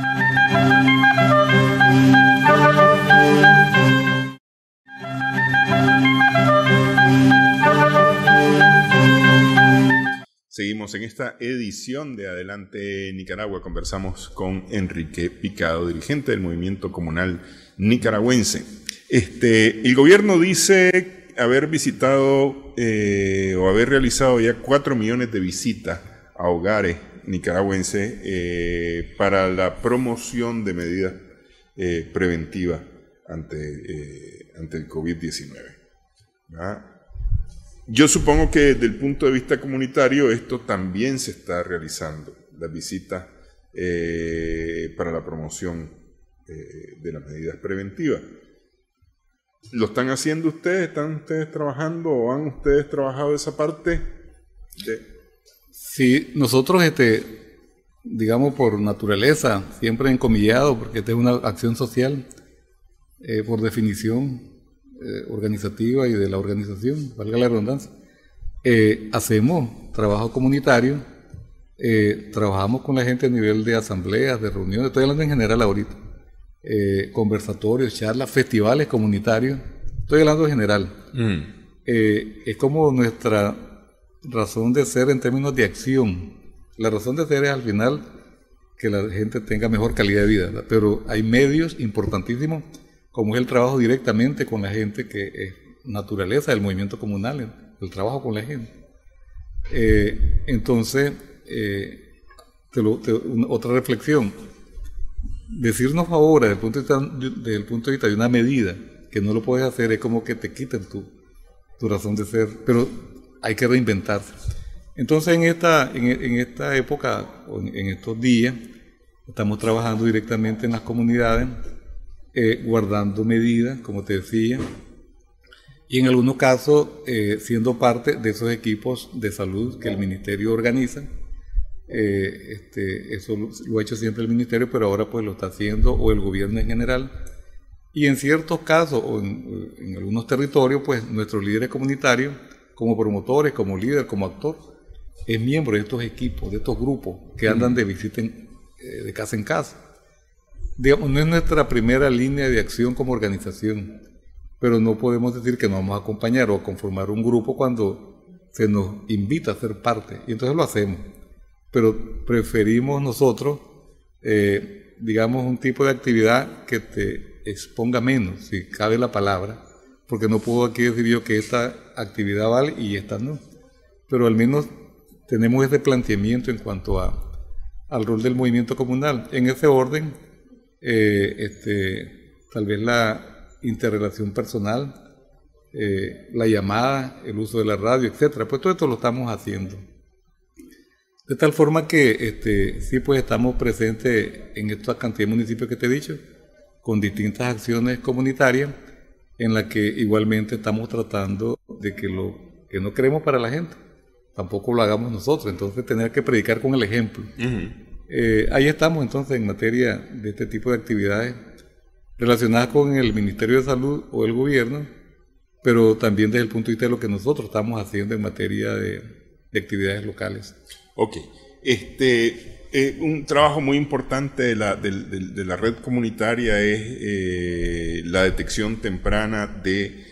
Seguimos en esta edición de Adelante Nicaragua. Conversamos con Enrique Picado, dirigente del movimiento comunal nicaragüense. Este, el gobierno dice haber visitado eh, o haber realizado ya cuatro millones de visitas a hogares nicaragüenses eh, para la promoción de medidas eh, preventivas ante, eh, ante el COVID diecinueve. ¿verdad? Yo supongo que desde el punto de vista comunitario esto también se está realizando, las visitas eh, para la promoción eh, de las medidas preventivas. ¿Lo están haciendo ustedes? ¿Están ustedes trabajando o han ustedes trabajado esa parte? De... Sí, nosotros, este, digamos por naturaleza, siempre encomillado, porque esta es una acción social, eh, por definición, Eh, organizativa y de la organización, valga la redundancia, eh, hacemos trabajo comunitario, eh, trabajamos con la gente a nivel de asambleas, de reuniones, estoy hablando en general ahorita, eh, conversatorios, charlas, festivales comunitarios, estoy hablando en general. Mm. Eh, es como nuestra razón de ser en términos de acción. La razón de ser es al final que la gente tenga mejor calidad de vida, ¿verdad? Pero hay medios importantísimos como es el trabajo directamente con la gente, que es naturaleza del movimiento comunal, el trabajo con la gente. Eh, entonces, eh, te lo, te, una, otra reflexión, decirnos ahora, desde el, punto de vista, desde el punto de vista de una medida, que no lo puedes hacer, es como que te quiten tu, tu razón de ser, pero hay que reinventarse. Entonces, en esta, en, en esta época, en, en estos días, estamos trabajando directamente en las comunidades, Eh, guardando medidas, como te decía, y en algunos casos eh, siendo parte de esos equipos de salud que el ministerio organiza. Eh, este, eso lo, lo ha hecho siempre el ministerio, pero ahora pues lo está haciendo o el gobierno en general. Y en ciertos casos, o en, en algunos territorios, pues nuestros líderes comunitarios, como promotores, como líder, como actor, es miembro de estos equipos, de estos grupos que andan de visita en, eh, de casa en casa. Digamos, no es nuestra primera línea de acción como organización, pero no podemos decir que nos vamos a acompañar o a conformar un grupo cuando se nos invita a ser parte, y entonces lo hacemos. Pero preferimos nosotros, eh, digamos, un tipo de actividad que te exponga menos, si cabe la palabra, porque no puedo aquí decir yo que esta actividad vale y esta no. Pero al menos tenemos ese planteamiento en cuanto a, al rol del movimiento comunal. En ese orden, Eh, este, tal vez la, interrelación personal, eh, la llamada, el uso de la radio, etcétera. Pues todo esto lo estamos haciendo. De tal forma que este, sí, pues estamos presentes en esta cantidad de municipios que te he dicho, con distintas acciones comunitarias, en las que igualmente estamos tratando de que lo que no queremos para la gente, tampoco lo hagamos nosotros. Entonces, tener que predicar con el ejemplo. Uh-huh. eh, ahí estamos entonces en materia de este tipo de actividades relacionadas con el Ministerio de Salud o el gobierno, pero también desde el punto de vista de lo que nosotros estamos haciendo en materia de, de actividades locales. Ok. Este, eh, un trabajo muy importante de la, de, de, de la red comunitaria es eh, la detección temprana de,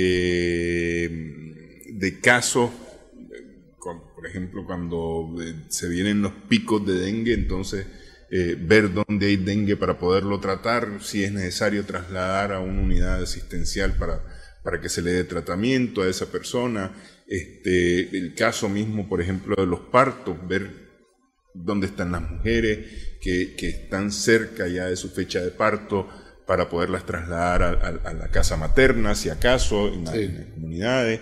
eh, de casos, con, por ejemplo, cuando se vienen los picos de dengue, entonces eh, ver dónde hay dengue para poderlo tratar, si es necesario trasladar a una unidad asistencial para, para que se le dé tratamiento a esa persona. Este, el caso mismo, por ejemplo, de los partos, ver dónde están las mujeres que, que están cerca ya de su fecha de parto para poderlas trasladar a, a, a la casa materna, si acaso, en, sí. la, en las comunidades.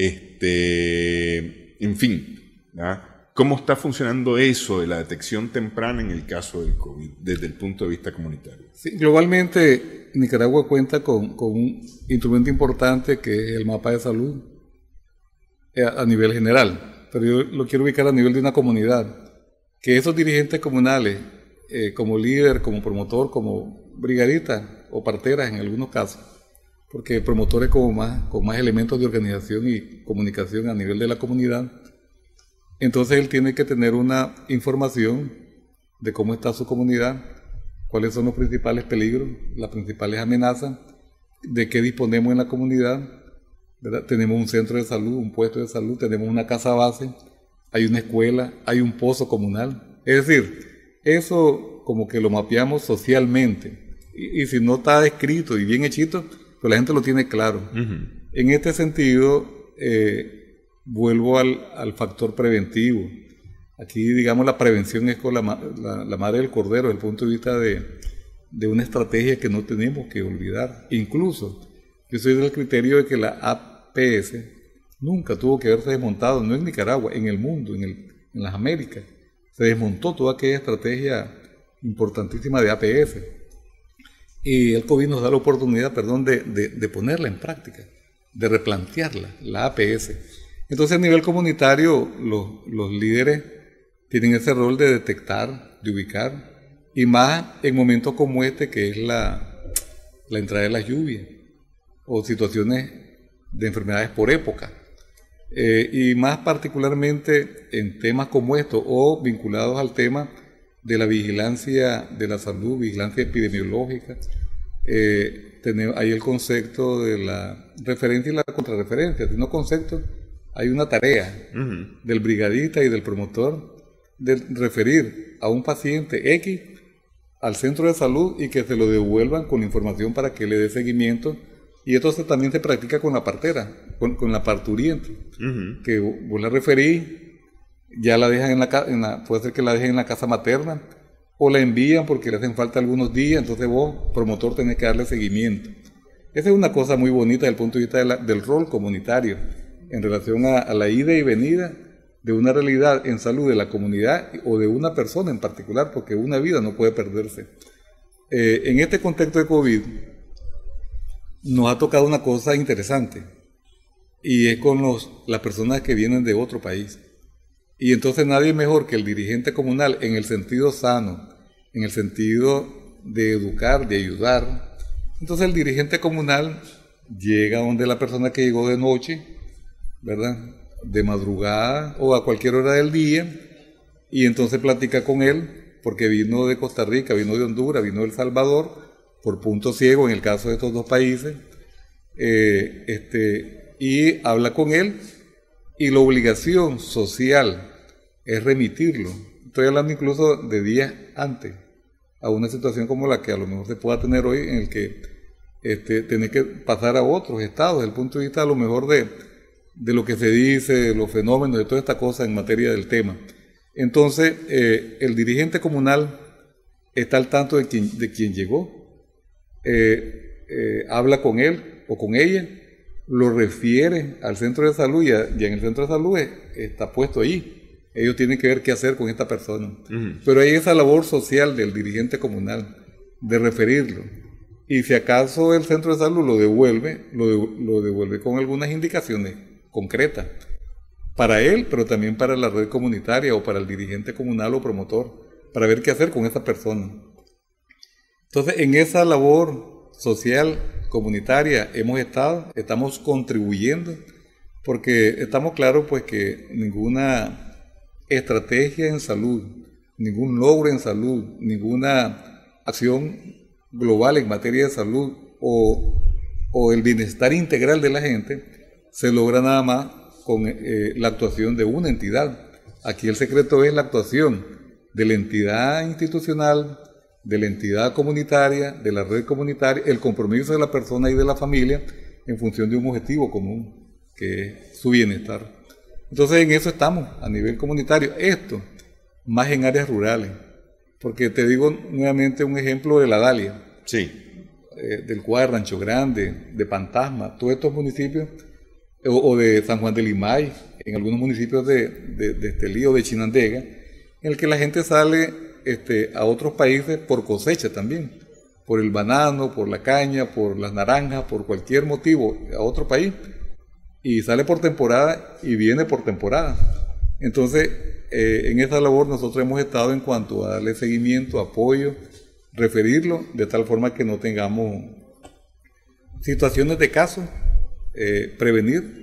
Este, en fin, ¿verdad? ¿Cómo está funcionando eso de la detección temprana en el caso del COVID desde el punto de vista comunitario? Sí, globalmente, Nicaragua cuenta con, con un instrumento importante que es el mapa de salud a, a nivel general, pero yo lo quiero ubicar a nivel de una comunidad, que esos dirigentes comunales, eh, como líder, como promotor, como brigadista o partera en algunos casos, porque promotores como más, con más elementos de organización y comunicación a nivel de la comunidad, entonces él tiene que tener una información de cómo está su comunidad, cuáles son los principales peligros, las principales amenazas, de qué disponemos en la comunidad, ¿verdad? Tenemos un centro de salud, un puesto de salud, tenemos una casa base, hay una escuela, hay un pozo comunal. Es decir, eso como que lo mapeamos socialmente. Y, y si no está escrito y bien hechito, pues la gente lo tiene claro. Uh-huh. En este sentido, eh, vuelvo al, al factor preventivo. Aquí, digamos, la prevención es con la, la, la madre del cordero desde el punto de vista de, de una estrategia que no tenemos que olvidar. Incluso, yo soy del criterio de que la A P S nunca tuvo que haberse desmontado, no en Nicaragua, en el mundo, en, el, en las Américas. Se desmontó toda aquella estrategia importantísima de A P S. Y el COVID nos da la oportunidad, perdón, de, de, de ponerla en práctica, de replantearla, la A P S. Entonces, a nivel comunitario, los, los líderes tienen ese rol de detectar, de ubicar, y más en momentos como este, que es la, la entrada de las lluvias, o situaciones de enfermedades por época, eh, y más particularmente en temas como estos, o vinculados al tema de la vigilancia de la salud, vigilancia epidemiológica. Eh, tenemos, hay el concepto de la referencia y la contrarreferencia, de no conceptos. Hay una tarea uh-huh. del brigadista y del promotor de referir a un paciente X al centro de salud y que se lo devuelvan con información para que le dé seguimiento. Y esto se, también se practica con la partera, con, con la parturiente, uh-huh. que vos la referís, ya la dejan en la, en la, puede ser que la dejen en la casa materna, o la envían porque le hacen falta algunos días, entonces vos, promotor, tenés que darle seguimiento. Esa es una cosa muy bonita desde el punto de vista de la, del rol comunitario, en relación a, a la ida y venida de una realidad en salud de la comunidad o de una persona en particular, porque una vida no puede perderse. Eh, en este contexto de COVID nos ha tocado una cosa interesante, y es con los, las personas que vienen de otro país. Y entonces nadie mejor que el dirigente comunal, en el sentido sano, en el sentido de educar, de ayudar. Entonces el dirigente comunal llega donde la persona que llegó de noche, ¿verdad?, de madrugada o a cualquier hora del día, y entonces platica con él, porque vino de Costa Rica, vino de Honduras, vino de El Salvador, por punto ciego en el caso de estos dos países, eh, este, y habla con él, y la obligación social es remitirlo. Estoy hablando incluso de días antes, a una situación como la que a lo mejor se pueda tener hoy, en el que este, tiene que pasar a otros estados, desde el punto de vista a lo mejor de, de lo que se dice, de los fenómenos, de toda esta cosa en materia del tema. Entonces, eh, el dirigente comunal está al tanto de quien, de quien llegó. Eh, eh, habla con él o con ella, lo refiere al centro de salud y, a, y en el centro de salud es, está puesto ahí. Ellos tienen que ver qué hacer con esta persona. Uh-huh. Pero hay esa labor social del dirigente comunal de referirlo. Y si acaso el centro de salud lo devuelve, lo, de, lo devuelve con algunas indicaciones concretas para él, pero también para la red comunitaria o para el dirigente comunal o promotor, para ver qué hacer con esa persona. Entonces, en esa labor social, comunitaria, hemos estado, estamos contribuyendo, porque estamos claros pues que ninguna estrategia en salud, ningún logro en salud, ninguna acción global en materia de salud o, o el bienestar integral de la gente se logra nada más con eh, la actuación de una entidad. Aquí el secreto es la actuación de la entidad institucional, de la entidad comunitaria, de la red comunitaria, el compromiso de la persona y de la familia en función de un objetivo común, que es su bienestar. Entonces en eso estamos a nivel comunitario. Esto, más en áreas rurales. Porque te digo nuevamente un ejemplo de La Dalia. Sí. Eh, del Cuadro, Rancho Grande, de Pantasma, todos estos municipios, o, o de San Juan de Limay, en algunos municipios de, de, de Estelí o de Chinandega, en el que la gente sale este, a otros países por cosecha también. Por el banano, por la caña, por las naranjas, por cualquier motivo a otro país. Y sale por temporada y viene por temporada. Entonces, eh, en esa labor nosotros hemos estado en cuanto a darle seguimiento, apoyo, referirlo, de tal forma que no tengamos situaciones de caso, eh, prevenir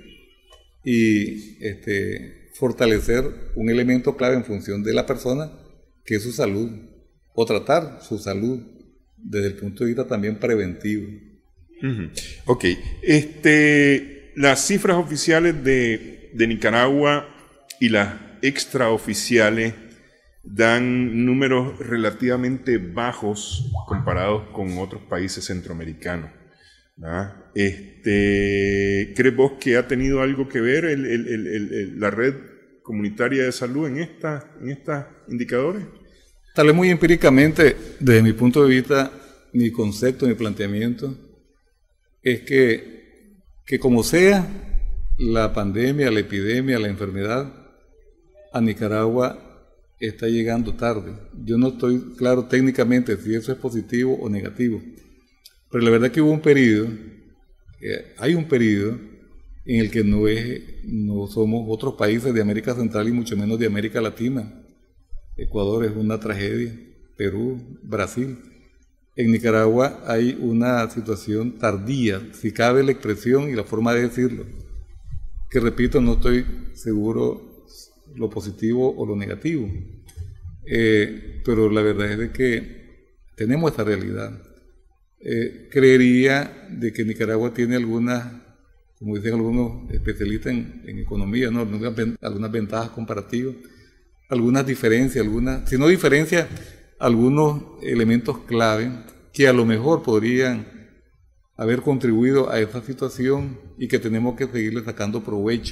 y este, fortalecer un elemento clave en función de la persona, que es su salud, o tratar su salud desde el punto de vista también preventivo. Uh-huh. Ok, este... Las cifras oficiales de, de Nicaragua y las extraoficiales dan números relativamente bajos comparados con otros países centroamericanos, ¿verdad? Este, ¿crees vos que ha tenido algo que ver el, el, el, el, la red comunitaria de salud en estos en esta indicadores? Tal vez muy empíricamente, desde mi punto de vista, mi concepto, mi planteamiento, es que que como sea la pandemia, la epidemia, la enfermedad, a Nicaragua está llegando tarde. Yo no estoy claro técnicamente si eso es positivo o negativo, pero la verdad es que hubo un periodo, eh, hay un periodo en el que no, es, no somos otros países de América Central y mucho menos de América Latina. Ecuador es una tragedia, Perú, Brasil. En Nicaragua hay una situación tardía, si cabe la expresión y la forma de decirlo, que repito, no estoy seguro lo positivo o lo negativo, eh, pero la verdad es de que tenemos esta realidad. Eh, creería de que Nicaragua tiene algunas, como dicen algunos especialistas en, en economía, ¿no? algunas, algunas ventajas comparativas, algunas diferencias, algunas, si no diferencias, algunos elementos clave que a lo mejor podrían haber contribuido a esa situación y que tenemos que seguirle sacando provecho.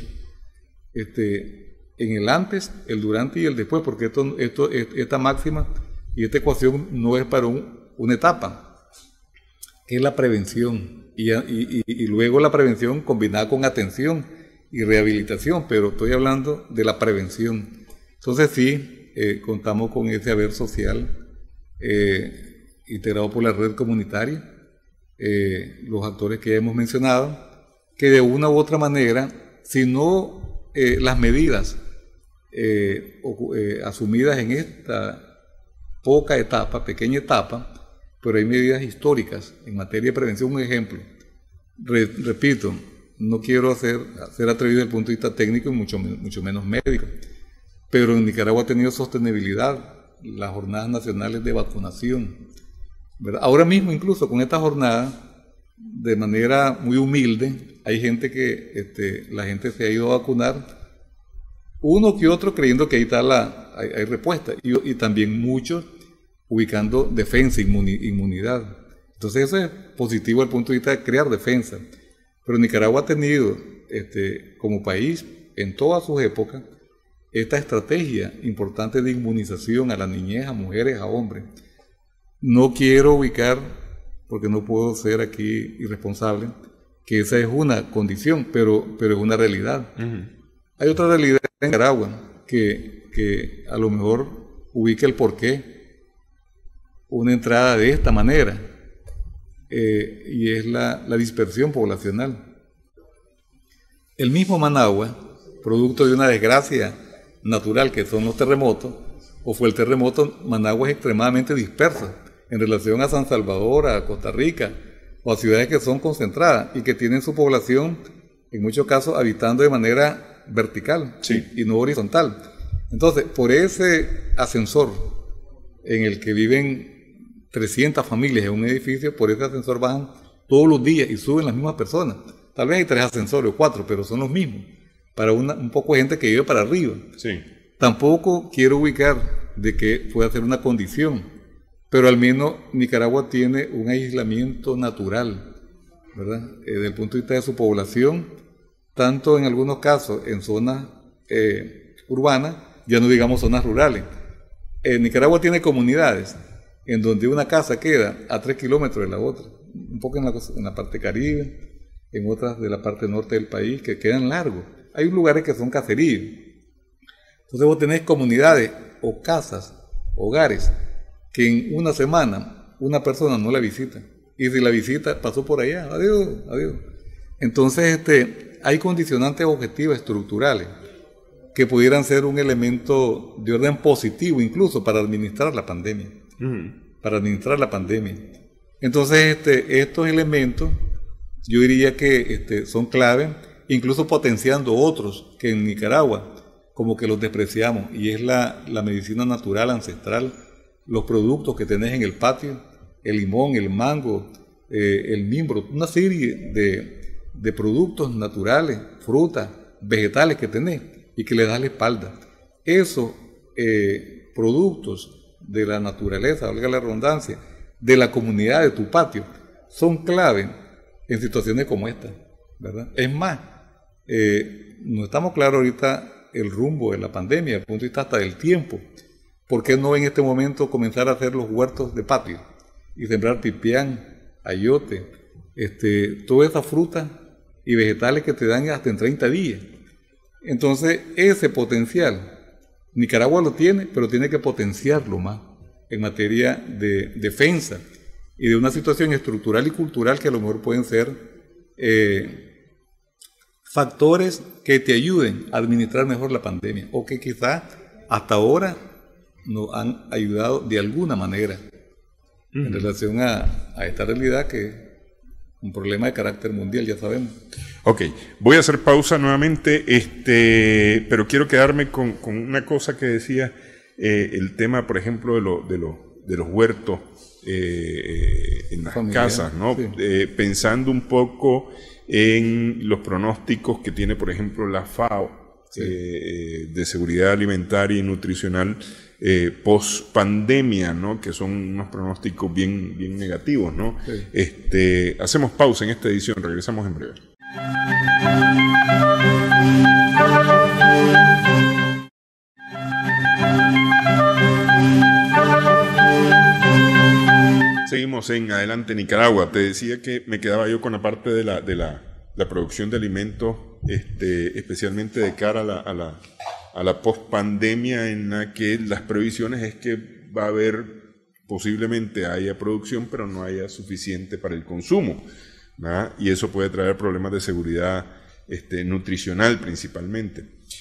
Este, en el antes, el durante y el después, porque esto, esto, esta máxima y esta ecuación no es para un, una etapa, es la prevención y, y, y luego la prevención combinada con atención y rehabilitación, pero estoy hablando de la prevención. Entonces sí, eh, contamos con ese haber social eh, integrado por la red comunitaria, eh, los actores que ya hemos mencionado, que de una u otra manera, si no eh, las medidas eh, o, eh, asumidas en esta poca etapa, pequeña etapa, pero hay medidas históricas en materia de prevención. Un ejemplo, Re, repito, no quiero hacer, ser atrevido desde el punto de vista técnico y mucho, mucho menos médico, pero en Nicaragua ha tenido sostenibilidad las jornadas nacionales de vacunación, ¿verdad? Ahora mismo incluso con esta jornada, de manera muy humilde, hay gente que, este, la gente se ha ido a vacunar, uno que otro creyendo que ahí está la, hay, hay respuesta, y, y también muchos ubicando defensa, inmuni, inmunidad. Entonces eso es positivo desde el punto de vista de crear defensa. Pero Nicaragua ha tenido, este, como país, en todas sus épocas, esta estrategia importante de inmunización a la niñez, a mujeres, a hombres. No quiero ubicar porque no puedo ser aquí irresponsable, que esa es una condición, pero, pero es una realidad. Uh-huh. Hay otra realidad en Nicaragua que, que a lo mejor ubica el porqué una entrada de esta manera, eh, y es la, la dispersión poblacional. El mismo Managua, producto de una desgracia natural que son los terremotos, o fue el terremoto, Managua es extremadamente dispersa en relación a San Salvador, a Costa Rica, o a ciudades que son concentradas y que tienen su población, en muchos casos, habitando de manera vertical, sí, y no horizontal. Entonces, por ese ascensor en el que viven trescientas familias en un edificio, por ese ascensor bajan todos los días y suben las mismas personas. Tal vez hay tres ascensores o cuatro, pero son los mismos, para una, un poco de gente que vive para arriba. Sí. Tampoco quiero ubicar de que pueda ser una condición, pero al menos Nicaragua tiene un aislamiento natural, ¿verdad? Eh, desde el punto de vista de su población, tanto en algunos casos en zonas eh, urbanas, ya no digamos zonas rurales. Eh, Nicaragua tiene comunidades en donde una casa queda a tres kilómetros de la otra, un poco en la, en la parte caribe, en otras de la parte norte del país, que quedan largos. Hay lugares que son caseríos. Entonces vos tenés comunidades o casas, hogares, que en una semana una persona no la visita. Y si la visita, pasó por allá, adiós, adiós. Entonces este, hay condicionantes objetivos estructurales que pudieran ser un elemento de orden positivo incluso para administrar la pandemia. Uh-huh. Para administrar la pandemia. Entonces este, estos elementos yo diría que este, son clave, incluso potenciando otros que en Nicaragua como que los despreciamos, y es la, la medicina natural ancestral, los productos que tenés en el patio, el limón, el mango, eh, el mimbro, una serie de, de productos naturales, frutas, vegetales que tenés y que le das la espalda. Esos eh, productos de la naturaleza, valga la redundancia, de la comunidad de tu patio, son clave en situaciones como esta, ¿verdad? Es más, eh, no estamos claros ahorita el rumbo de la pandemia, desde el punto de vista hasta del tiempo. ¿Por qué no en este momento comenzar a hacer los huertos de patio y sembrar pipián, ayote, este, todas esas frutas y vegetales que te dan hasta en treinta días? Entonces, ese potencial, Nicaragua lo tiene, pero tiene que potenciarlo más en materia de defensa y de una situación estructural y cultural que a lo mejor pueden ser eh, factores que te ayuden a administrar mejor la pandemia, o que quizás hasta ahora nos han ayudado de alguna manera uh-huh. en relación a, a esta realidad que es un problema de carácter mundial, ya sabemos. Ok, voy a hacer pausa nuevamente, este, pero quiero quedarme con, con una cosa que decía, eh, el tema, por ejemplo, de, lo, de, lo, de los huertos eh, en las Familia, casas, ¿no? Sí. Eh, pensando un poco en los pronósticos que tiene, por ejemplo, la FAO, sí. eh, de seguridad alimentaria y nutricional, Eh, post pandemia, ¿no? Que son unos pronósticos bien, bien negativos, ¿no? Sí. Este, hacemos pausa en esta edición, regresamos en breve. Seguimos en Adelante Nicaragua. Te decía que me quedaba yo con la parte de la, de la, la producción de alimentos, este, especialmente de cara a la, a la a la pospandemia, en la que las previsiones es que va a haber, posiblemente haya producción, pero no haya suficiente para el consumo, ¿verdad? Y eso puede traer problemas de seguridad este, nutricional principalmente.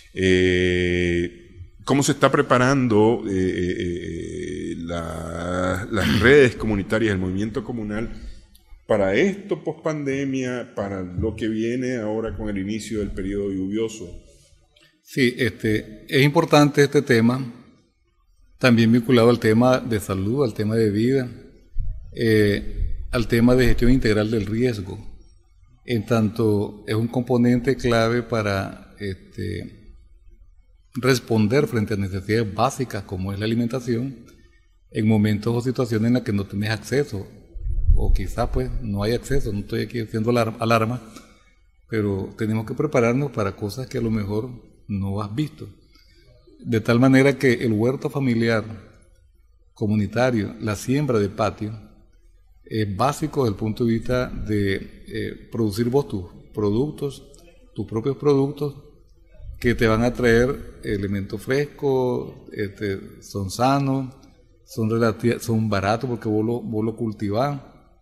Eh, ¿Cómo se está preparando eh, eh, la, las redes comunitarias, el movimiento comunal, para esto pospandemia, para lo que viene ahora con el inicio del periodo lluvioso? Sí, este, es importante este tema, también vinculado al tema de salud, al tema de vida, eh, al tema de gestión integral del riesgo, en tanto es un componente clave para este, responder frente a necesidades básicas como es la alimentación, en momentos o situaciones en las que no tenés acceso, o quizá pues no hay acceso, no estoy aquí haciendo alarma, pero tenemos que prepararnos para cosas que a lo mejor no has visto. De tal manera que el huerto familiar comunitario, la siembra de patio, es básico desde el punto de vista de eh, producir vos tus productos, tus propios productos, que te van a traer elementos frescos, este, son sanos, son, son baratos porque vos lo, vos lo cultivás.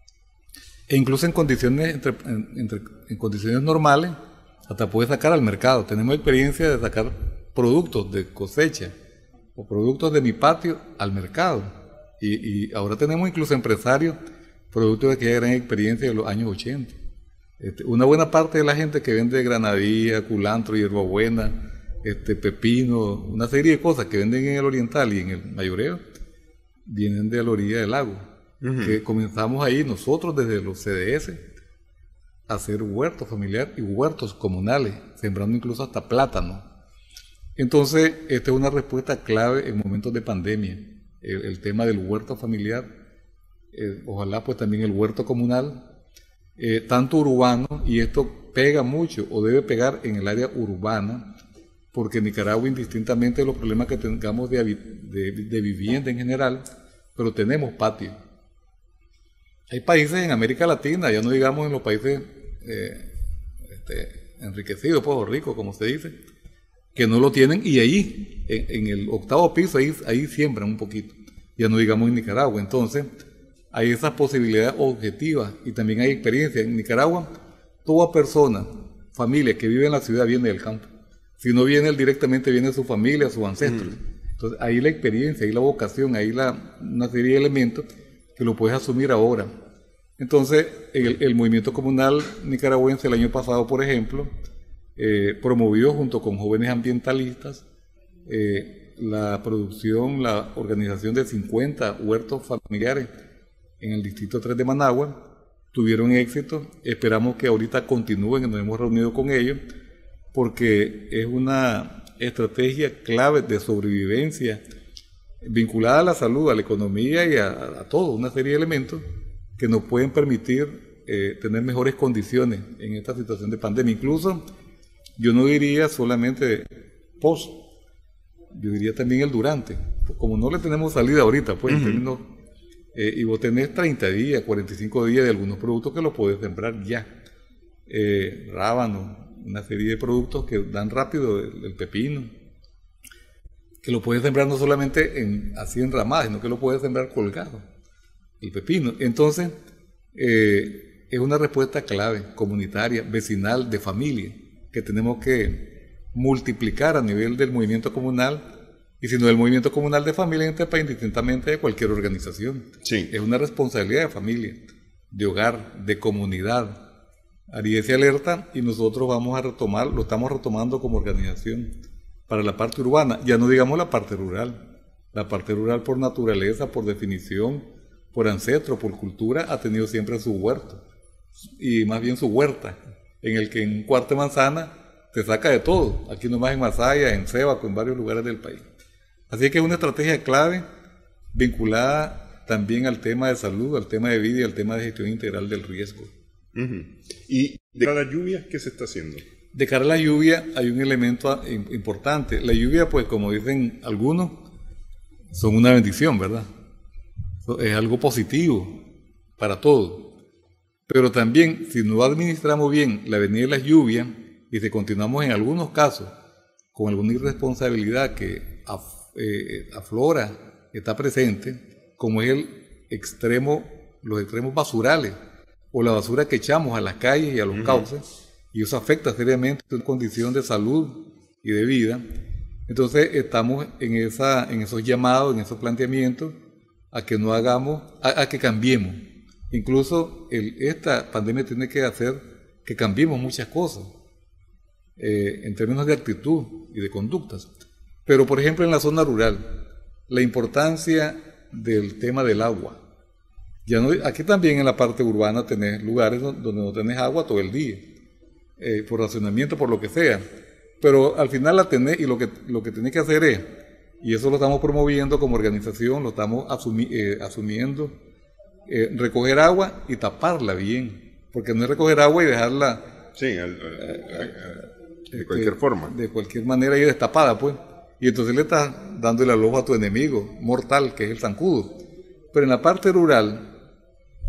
E incluso en condiciones, entre, en, entre, en condiciones normales, hasta puedes sacar al mercado. Tenemos experiencia de sacar productos de cosecha o productos de mi patio al mercado. Y, y ahora tenemos incluso empresarios, productos de aquella gran experiencia de los años ochenta. Este, una buena parte de la gente que vende granadilla, culantro, hierbabuena, este, pepino, una serie de cosas que venden en el Oriental y en el Mayoreo, vienen de la orilla del lago. Uh-huh. Que comenzamos ahí nosotros desde los C D S a hacer huertos familiares y huertos comunales, sembrando incluso hasta plátano. Entonces, esta es una respuesta clave en momentos de pandemia, el, el tema del huerto familiar, eh, ojalá pues también el huerto comunal, eh, tanto urbano, y esto pega mucho o debe pegar en el área urbana, porque en Nicaragua, indistintamente de los problemas que tengamos de, de, de vivienda en general, pero tenemos patio. Hay países en América Latina, ya no digamos en los países eh, este, enriquecidos, pues, o ricos, como se dice, que no lo tienen, y ahí, en, en el octavo piso, ahí, ahí siembran un poquito, ya no digamos en Nicaragua. Entonces, hay esas posibilidades objetivas, y también hay experiencia. En Nicaragua, toda persona, familia que vive en la ciudad viene del campo. Si no viene él directamente, viene su familia, sus ancestros. Mm. Entonces, ahí la experiencia, ahí la vocación, ahí la, una serie de elementos que lo puedes asumir ahora. Entonces, el, el movimiento comunal nicaragüense el año pasado, por ejemplo, eh, promovió junto con jóvenes ambientalistas eh, la producción, la organización de cincuenta huertos familiares en el distrito tres de Managua. Tuvieron éxito, esperamos que ahorita continúen, nos hemos reunido con ellos, porque es una estrategia clave de sobrevivencia vinculada a la salud, a la economía y a, a todo, una serie de elementos que nos pueden permitir eh, tener mejores condiciones en esta situación de pandemia. Incluso yo no diría solamente post, yo diría también el durante, como no le tenemos salida ahorita, pues, uh-huh. en términos, eh, y vos tenés treinta días, cuarenta y cinco días de algunos productos que los podés sembrar ya, eh, rábano, una serie de productos que dan rápido, el, el pepino, que lo puedes sembrar no solamente en, así en ramadas, sino que lo puedes sembrar colgado, el pepino. Entonces, eh, es una respuesta clave, comunitaria, vecinal, de familia, que tenemos que multiplicar a nivel del movimiento comunal, y si no del movimiento comunal de familia en este país, indistintamente de cualquier organización. Sí. Es una responsabilidad de familia, de hogar, de comunidad. Aries se alerta y nosotros vamos a retomar, lo estamos retomando como organización para la parte urbana, ya no digamos la parte rural. La parte rural por naturaleza, por definición, por ancestro, por cultura, ha tenido siempre su huerto, y más bien su huerta, en el que en un cuarto de manzana te saca de todo, aquí nomás en Masaya, en Cebaco, en varios lugares del país. Así que es una estrategia clave vinculada también al tema de salud, al tema de vida y al tema de gestión integral del riesgo. Uh-huh. ¿Y de cara a la lluvia, qué se está haciendo? De cara a la lluvia hay un elemento importante. La lluvia, pues, como dicen algunos, son una bendición, ¿verdad? Es algo positivo para todos. Pero también, si no administramos bien la venida de las lluvias y si continuamos en algunos casos con alguna irresponsabilidad que af, eh, aflora, está presente, como es el extremo, los extremos basurales, o la basura que echamos a las calles y a los uh-huh. cauces, y eso afecta seriamente una condición de salud y de vida. Entonces estamos en, esa, en esos llamados, en esos planteamientos, a que no hagamos, a, a que cambiemos. Incluso el, esta pandemia tiene que hacer que cambiemos muchas cosas, eh, en términos de actitud y de conductas. Pero, por ejemplo, en la zona rural, la importancia del tema del agua. Ya no, aquí también en la parte urbana tenés lugares donde no tenés agua todo el día, eh, por racionamiento, por lo que sea, pero al final la tenés, y lo que, lo que tenés que hacer es, y eso lo estamos promoviendo como organización, lo estamos asumi, eh, asumiendo, eh, recoger agua y taparla bien, porque no es recoger agua y dejarla sí, al, al, al, al, de cualquier forma, de cualquier manera y destapada, pues, y entonces le estás dando el alojo a tu enemigo mortal, que es el zancudo. Pero en la parte rural,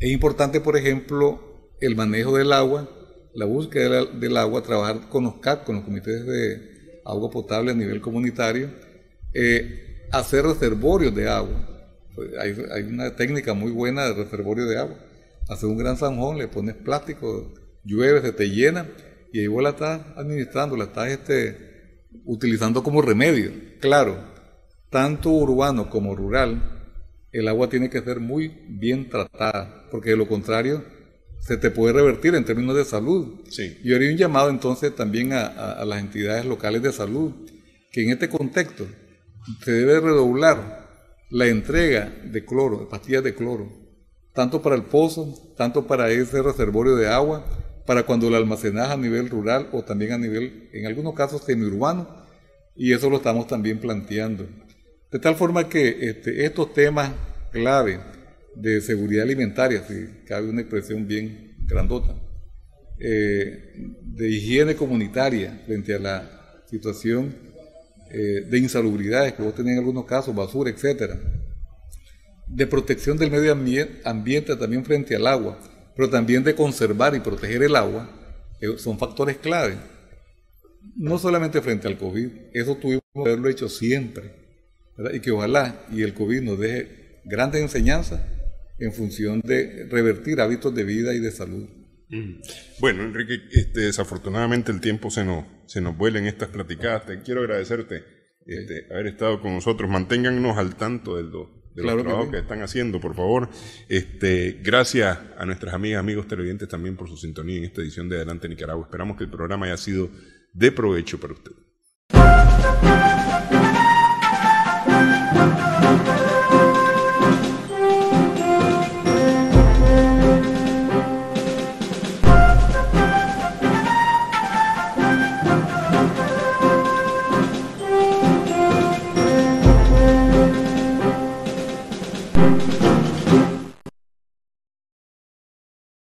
Es importante, por ejemplo, el manejo del agua, la búsqueda del agua, trabajar con los C A P, con los comités de agua potable a nivel comunitario, eh, hacer reservorios de agua. Pues hay, hay una técnica muy buena de reservorio de agua. Hacer un gran zanjón, le pones plástico, llueve, se te llena, y ahí vos la estás administrando, la estás este, utilizando como remedio. Claro, tanto urbano como rural, el agua tiene que ser muy bien tratada, porque de lo contrario se te puede revertir en términos de salud. Sí. Yo haría un llamado entonces también a, a, a las entidades locales de salud, que en este contexto se debe redoblar la entrega de cloro, de pastillas de cloro, tanto para el pozo, tanto para ese reservorio de agua, para cuando lo almacenas a nivel rural o también a nivel, en algunos casos, semiurbano, y eso lo estamos también planteando. De tal forma que este, estos temas clave de seguridad alimentaria, si cabe una expresión bien grandota, eh, de higiene comunitaria frente a la situación eh, de insalubridades que vos tenés en algunos casos, basura, etcétera, de protección del medio ambiente también frente al agua, pero también de conservar y proteger el agua, eh, son factores clave. No solamente frente al COVID, eso tuvimos que haberlo hecho siempre, ¿verdad? Y que ojalá y el COVID nos deje grandes enseñanzas en función de revertir hábitos de vida y de salud. Mm. Bueno, Enrique, este, desafortunadamente el tiempo se nos, se nos vuela en estas platicadas. Te quiero agradecerte este, sí. haber estado con nosotros. Manténgannos al tanto del do, de claro los trabajos que, que están haciendo, por favor. Este, gracias a nuestras amigas, amigos televidentes también por su sintonía en esta edición de Adelante Nicaragua. Esperamos que el programa haya sido de provecho para ustedes.